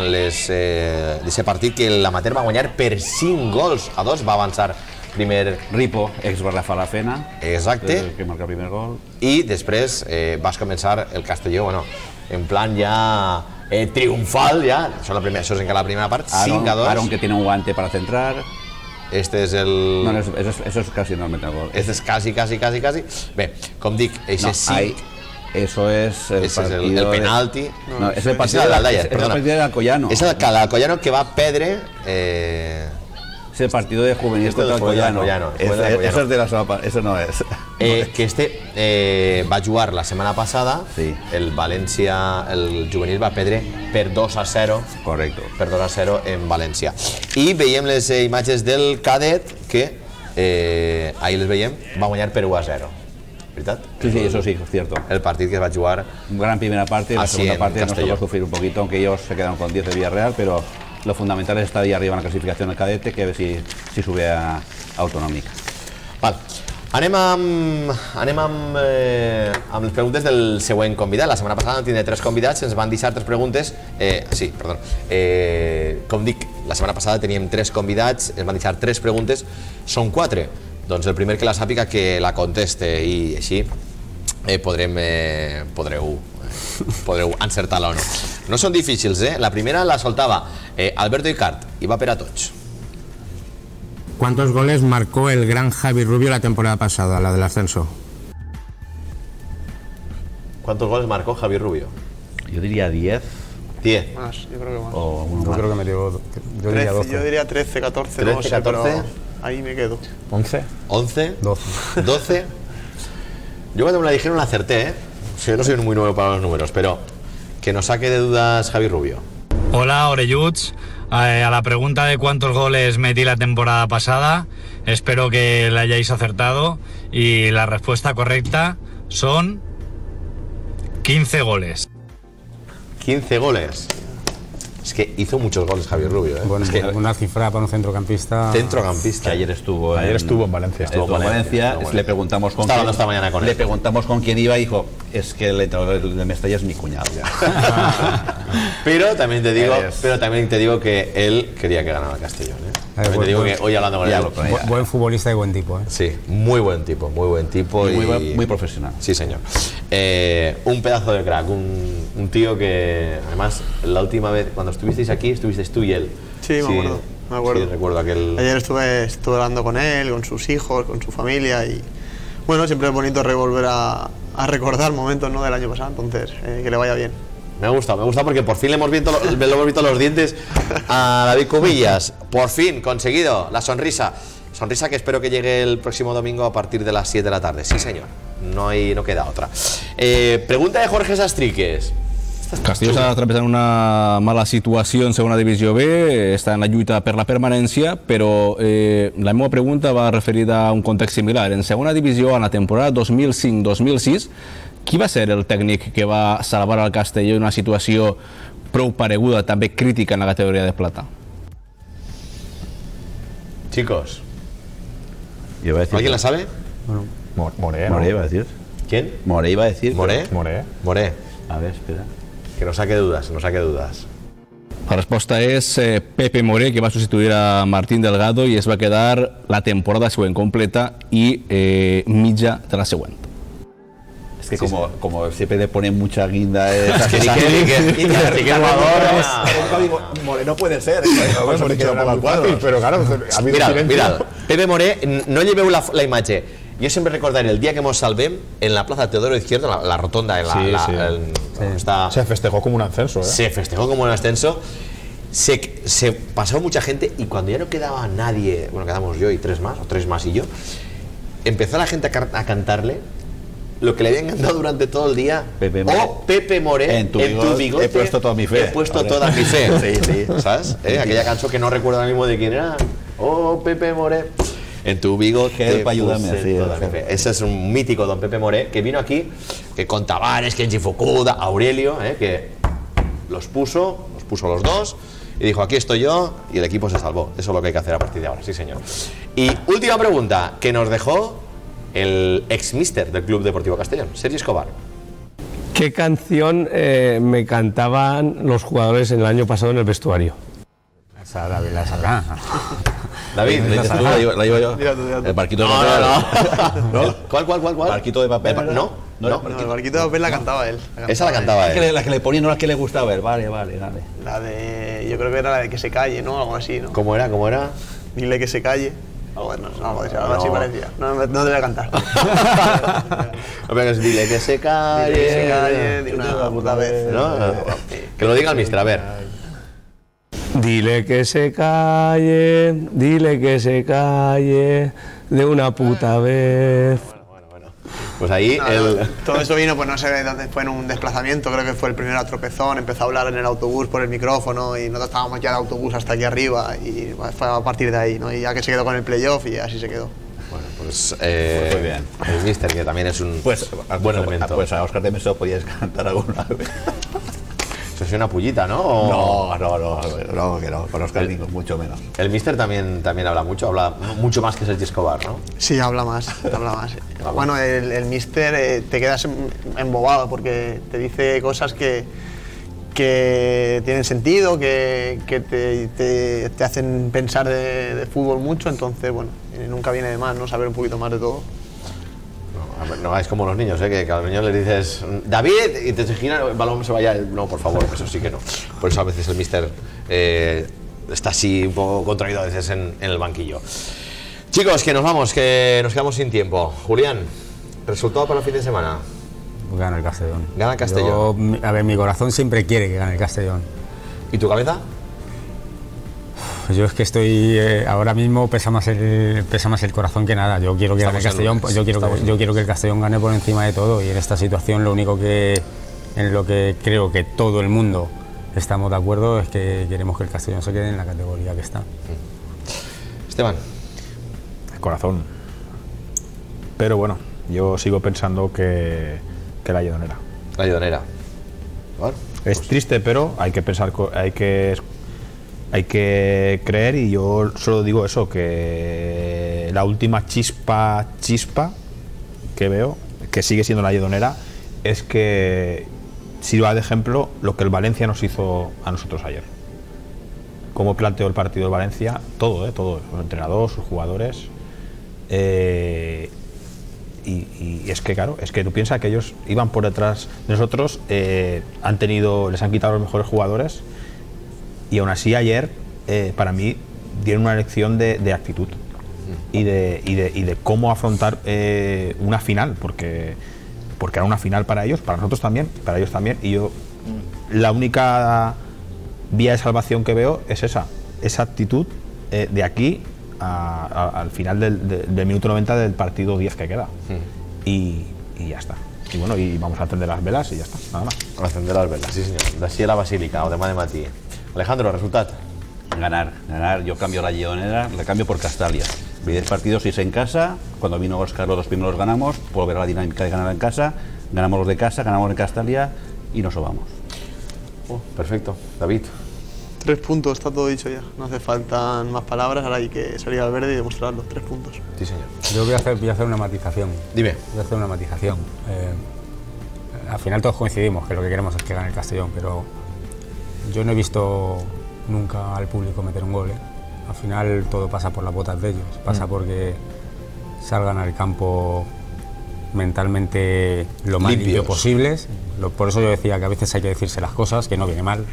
eh, d'aquest partit que l'amateur va guanyar per cinc gols a dos, va avançar primer Ripo, ex Rafa Lafena, exacte, el que marca el primer gol, i després eh, vas començar el Castelló, bueno, en plan ja eh, triomfal, ja, això, la primera, això és encara la primera part, cinc a dos. Aaron que tiene un guante para centrar. Este és el... No, no, eso, eso es casi no meter gol. Este és quasi, quasi, quasi, quasi. Bé, com dic, eixe no, cinc... Eso es el Ese partido es el, el penalti. De... No, es el partido del Alcayar, perdona. Es el partido del Alcoyano. Es el Alcoyano que va perdre... Eh... Es el partido de juvenil este contra el Alcoyano. Alcoyano. Es, es, eso es de la sopa, eso no es. Eh, que este eh, va jugar la setmana passada, sí. El València, el juvenil va perdre per dos a zero. Correcto. Per dos a zero en València. I veiem les eh, imatges del cadet que, eh, ahir les veiem, va guanyar per u a zero. ¿Verdad? Sí, sí, eso sí, es cierto. El partido que va a jugar. Una gran primera parte y la segunda parte nos Castelló. tocó sufrir un poquito, aunque ellos se quedaron con diez de Villarreal, pero lo fundamental es estar ahí arriba en la clasificación del cadete, que a ver si, si sube a, a autonòmica. Val. Anem amb, anem amb, eh, amb les preguntes del següent convidat. La setmana passada vam tindre tres convidats, ens van deixar tres preguntes. Eh, sí, perdó. Eh, com dic, la setmana passada teníem tres convidats, ens van deixar tres preguntes, són quatre. Doncs el primer que la sàpiga que la conteste i així eh, podrem, eh, podreu, eh, podreu encertar-la o no. No són difícils, eh? La primera la soltava eh, Alberto Icart i va per a tots. ¿Cuántos goles marcó el gran Javi Rubio la temporada pasada, la del ascenso? ¿Cuántos goles marcó Javi Rubio? Yo diría diez. diez. Más, yo creo que más. O uno Yo más. creo que me dio, yo diría trece, doce. yo diría trece, catorce, trece, no sé, catorce. pero ahí me quedo. ¿once? ¿once? doce. ¿doce? Yo cuando me la dijeron la acerté, ¿eh? O sea, yo no soy muy nuevo para los números, pero que nos saque de dudas Javi Rubio. Hola, Orelluts. Eh, a la pregunta de cuántos goles metí la temporada pasada, espero que la hayáis acertado y la respuesta correcta son quince goles. quince goles. Es que hizo muchos goles Javi Rubio, ¿eh? Bueno, Es que una cifra para un centrocampista. centrocampista. Que ayer estuvo Ayer en, estuvo en Valencia. Estuvo en Valencia, estuvo en Valencia. le preguntamos con Estaba quién, hablando esta mañana con le él. preguntamos con quién iba y dijo, es que el entrenador de Mestalla es mi cuñado. Pero también te digo, Eres- pero también te digo que él quería que ganara el Castellón, ¿eh? También te buen- digo buen- que hoy hablando con ya él. lo conozco. Bu- buen futbolista y buen tipo, ¿eh? Sí, muy buen tipo, muy buen tipo Y y, muy buen- muy profesional. Sí, señor. Eh, un pedazo de crack, un, un tío que además la última vez cuando estuvisteis aquí estuvisteis tú y él. Sí, me acuerdo, me acuerdo. Sí, recuerdo aquel. Ayer estuve, estuve hablando con él, con sus hijos, con su familia y bueno, siempre es bonito revolver a, a recordar momentos, ¿no?, del año pasado, entonces eh, que le vaya bien. Me gusta, me gusta porque por fin le hemos visto, le hemos visto los dientes a David Cubillas. Por fin, conseguido, la sonrisa. Sonrisa que espero que llegue el próximo domingo a partir de las siete de la tarde. Sí, señor. No, hay, no queda otra. Eh, pregunta de Jorge Sastriques. Castelló està atravessant una mala situació en segona divisió B, està en la lluita per la permanència, però eh, la meva pregunta va referida a un context similar. En segona divisió, en la temporada dos mil cinc dos mil sis, qui va ser el tècnic que va salvar el Castelló en una situació prou pareguda, també crítica en la categoria de plata? Chicos, Yo iba a decir, ¿alguien la sabe? Mo- Moré, ¿no? Moré iba a decir. ¿Quién? Moré iba a decir. ¿Moré? Moré. Moré. A ver, espera. Que no saque dudas, no saque dudas. La resposta és eh, Pepe Moré, que va substituir a Martín Delgado i es va quedar la temporada següent completa i eh, mitja de la següent. Es que como, como siempre le ponen mucha guinda a esa que serie, sí, que- que- que- que jugadores. nunca digo, Moré no puede ser. Home, Eso le queda era poco muy al fácil, cuadro. pero claro, ha habido Mirad, silencio. mirad. Pepe Moré, n- no lleveu la, la imatge. Jo sempre recordaré el dia que mos salvem en la plaza Teodoro Izquierdo, la, la rotonda, en la, Sí, la- sí. el- donde está, Se festejó como un ascenso, ¿eh? se festejó como un ascenso. Se, se pasó mucha gente y cuando ya no quedaba nadie, bueno, quedamos yo y tres más, o tres más y yo, empezó la gente a, car- a cantarle lo que le había encantado durante todo el día. Pepe Moré. Oh, Pepe Moré, En tu bigote he puesto toda mi fe. He puesto Vale. toda mi fe. Sí, sí. ¿Sabes? ¿Eh? Aquella canción que no recuerdo ahora mismo de quién era. Oh, Pepe Moré. En tu bigote Help, ayúdame, puse sí, toda sí. mi fe. Ese es un mítico don Pepe Moré que vino aquí, que con Tavares, Kenji Fukuda, Aurelio, ¿eh? que los puso, los puso los dos y dijo, aquí estoy yo, y el equipo se salvó. Eso es lo que hay que hacer a partir de ahora, sí señor. Y última pregunta que nos dejó el ex-mister del Club Deportivo Castellón, Sergi Escobar. ¿Qué canción eh, me cantaban los jugadores el año pasado en el vestuario? Esa David la sabrá. David, ¿La dices tú? ¿La digo, la digo yo? Dila tú, dila tú. El barquito de No, papel. no, no. ¿Cuál, cuál, cuál, cuál? Barquito de papel. El bar- no, no, No, el barquito de papel la cantaba él. Esa la cantaba La que, le, él. la que le ponía no la que le gustaba a él. Vale, vale, vale. La de, yo creo que era la de que se calle, ¿no? Algo así, ¿no? ¿Cómo era? ¿Cómo era? Dile que se calle. Algo, no, no, algo así, algo así No. parecía. No, no te voy a cantar. No, pero es, dile que se calle. Dile que se calle de una puta vez. ¿No? Que lo diga el mister, a ver. Dile que se calle, dile que se calle de una puta vez. Pues ahí No, el... no, todo eso vino, pues no sé de dónde fue, en un desplazamiento, creo que fue el primero a tropezón, empezó a hablar en el autobús por el micrófono y nosotros estábamos ya de autobús hasta aquí arriba y fue a partir de ahí, ¿no? Y ya que se quedó con el playoff y así se quedó. Bueno, pues eh, Muy bien. el mister, que también es un Pues, buen pues, elemento. pues a Óscar de Mesó podías cantar alguna vez. Eso es una pullita, ¿no? O- No, no, no, no, que no. Con Óscar Nico, mucho menos. El mister también, también habla mucho, habla mucho más que Sergi Escobar, ¿no? Sí, habla más, habla más. Bueno, el, el mister eh, te quedas em- embobado porque te dice cosas que, que tienen sentido, que, que te, te, te hacen pensar de, de fútbol mucho, entonces, bueno, eh, nunca viene de más, ¿no? Saber un poquito más de todo. No, a ver, no es como los niños, ¿eh? que, que a los niños les dices David y te se gira, el balón se vaya. No, por favor, eso sí que no. Por eso a veces el mister eh, está así un poco contraído a veces en, en el banquillo. Chicos, que nos vamos, que nos quedamos sin tiempo. Julián, resultado para el fin de semana. Gana el Castellón. Gana el Castellón. Yo, mi- a ver, mi corazón siempre quiere que gane el Castellón. ¿Y tu cabeza? Pues yo es que estoy, eh, ahora mismo pesa más, el, pesa más el corazón que nada. Yo quiero que gane el Castellón, pues yo, quiero que, yo quiero que el Castellón gane por encima de todo, y en esta situación lo único que, en lo que creo que todo el mundo estamos de acuerdo es que queremos que el Castellón se quede en la categoría que está. Esteban. El corazón. Pero bueno, yo sigo pensando que, que la Lledonera. La Lledonera. Bueno, es pues triste, pero hay que pensar, hay que Hay que creer, y yo solo digo eso, que la última chispa, chispa que veo, que sigue siendo la Lledonera, es que sirva de ejemplo lo que el Valencia nos hizo a nosotros ayer. Cómo planteó el partido el Valencia, todo, eh, todo, los entrenadores, sus jugadores. Eh, y, y es que, claro, es que tú piensas que ellos iban por detrás de nosotros, eh, han tenido, les han quitado los mejores jugadores. Y aún así ayer, eh, para mí, dieron una lección de, de actitud y de, y, de, y de cómo afrontar eh, una final, porque, porque era una final para ellos, para nosotros también, para ellos también. Y yo, la única vía de salvación que veo es esa, esa actitud eh, de aquí a, a, al final del, de, del minuto noventa del partido diez que queda. Y, y ya está. Y bueno, y vamos a encender las velas y ya está, nada más. A encender las velas, sí senyor. D'ací a la Basílica, o demà de matí. Alejandro, resultat. Ganar, ganar. Yo cambio la Lledonera, la cambio por Castalia. diez partidos, seis en casa. Cuando vino Óscar, los dos primeros ganamos. Volver a la dinámica de ganar en casa. Ganamos los de casa, ganamos en Castalia y nos sobamos. Oh, perfecto. David. Tres puntos, está todo dicho ya. No hace falta más palabras, ahora hay que salir al verde y demostrarlo. Tres puntos. Sí, señor. Yo voy a hacer, voy a hacer una matización. Dime. Voy a hacer una matización. Eh, al final todos coincidimos que lo que queremos es que gane el Castellón, pero yo no he visto nunca al público meter un gol, ¿eh? Al final todo pasa por las botas de ellos, pasa mm. porque salgan al campo mentalmente lo más limpio posibles. Lo, por eso yo decía que a veces hay que decirse las cosas, que no viene mal.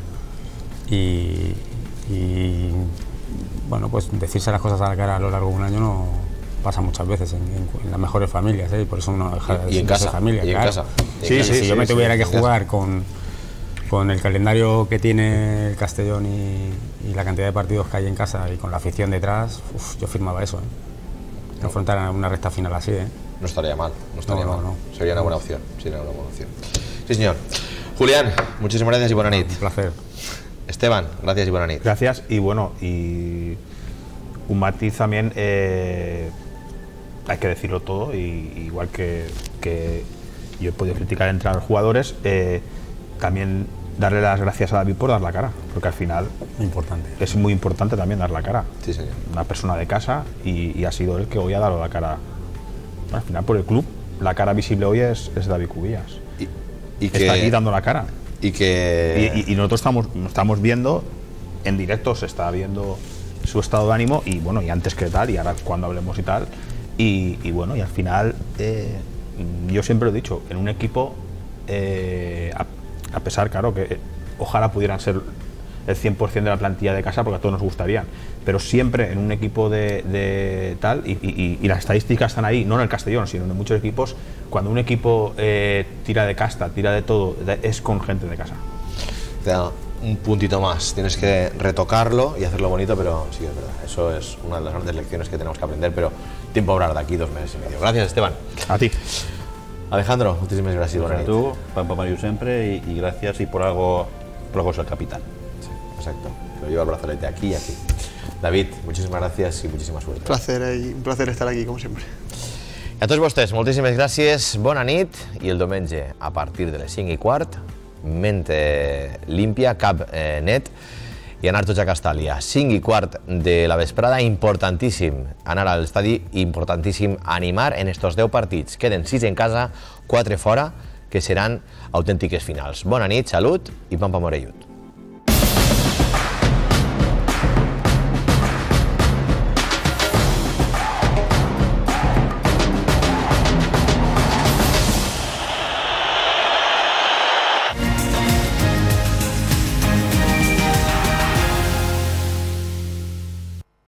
Y, y bueno, pues decirse las cosas a la cara a lo largo de un año no pasa muchas veces en, en, en las mejores familias, ¿eh? Y por eso uno deja de y en casa, familia. Y en claro. casa. Sí, sí, sí, si sí, yo me sí, tuviera sí, que jugar con, con el calendario que tiene el Castellón y, y la cantidad de partidos que hay en casa y con la afición detrás, uf, yo firmaba eso, ¿eh? No. Afrontar una recta final así, ¿eh? No estaría mal, no estaría no, mal. No, no. Sería una buena opción, sería una buena opción. Sí, señor. Julián, muchísimas gracias y buena nit. Un placer. Esteban, gracias y buena nit. Gracias, y bueno, y un matiz también, eh, hay que decirlo todo, y igual que, que yo he podido criticar entre los jugadores, eh, también darle las gracias a David por dar la cara, porque al final importante. Es muy importante también dar la cara. Sí, señor. Una persona de casa, y, y ha sido él que hoy ha dado la cara. Bueno, al final por el club, la cara visible hoy es, es David Cubillas. Y, y que está aquí dando la cara. Y que y, y, y nosotros estamos, estamos viendo, en directo se está viendo su estado de ánimo, y bueno, y antes que tal, y ahora cuando hablemos y tal, y, y bueno, y al final, eh, yo siempre lo he dicho, en un equipo, eh, a, a pesar, claro, que eh, ojalá pudieran ser el cien por cien de la plantilla de casa, porque a todos nos gustarían, pero siempre en un equipo de, de tal, y, y, y las estadísticas están ahí, no en el Castellón, sino en muchos equipos, cuando un equipo eh, tira de casta, tira de todo, de, es con gente de casa. Te da un puntito más, tienes que retocarlo y hacerlo bonito, pero sí, es verdad, eso es una de las grandes lecciones que tenemos que aprender, pero tiempo a hablar de aquí dos meses y medio. Gracias, Esteban. A ti. Alejandro, muchísimas gracias. Pues a tú, Pampa Mario siempre, y, y gracias, y por algo, por algo es el capitán. Sí, exacto, lo lleva el brazalete aquí y aquí. David, muchísimas gracias y muchísima suerte. Un placer, eh, un placer estar aquí, como siempre. I a tots vostès, moltíssimes gràcies, bona nit, i el diumenge, a partir de les cinc i quart, mente límpia, cap eh, net, i anar tots a Castàlia. cinc i quart de la vesprada, importantíssim anar a l'estadi, importantíssim animar en estos deu partits. Queden sis en casa, quatre fora, que seran autèntiques finals. Bona nit, salut i Pampa Morellut.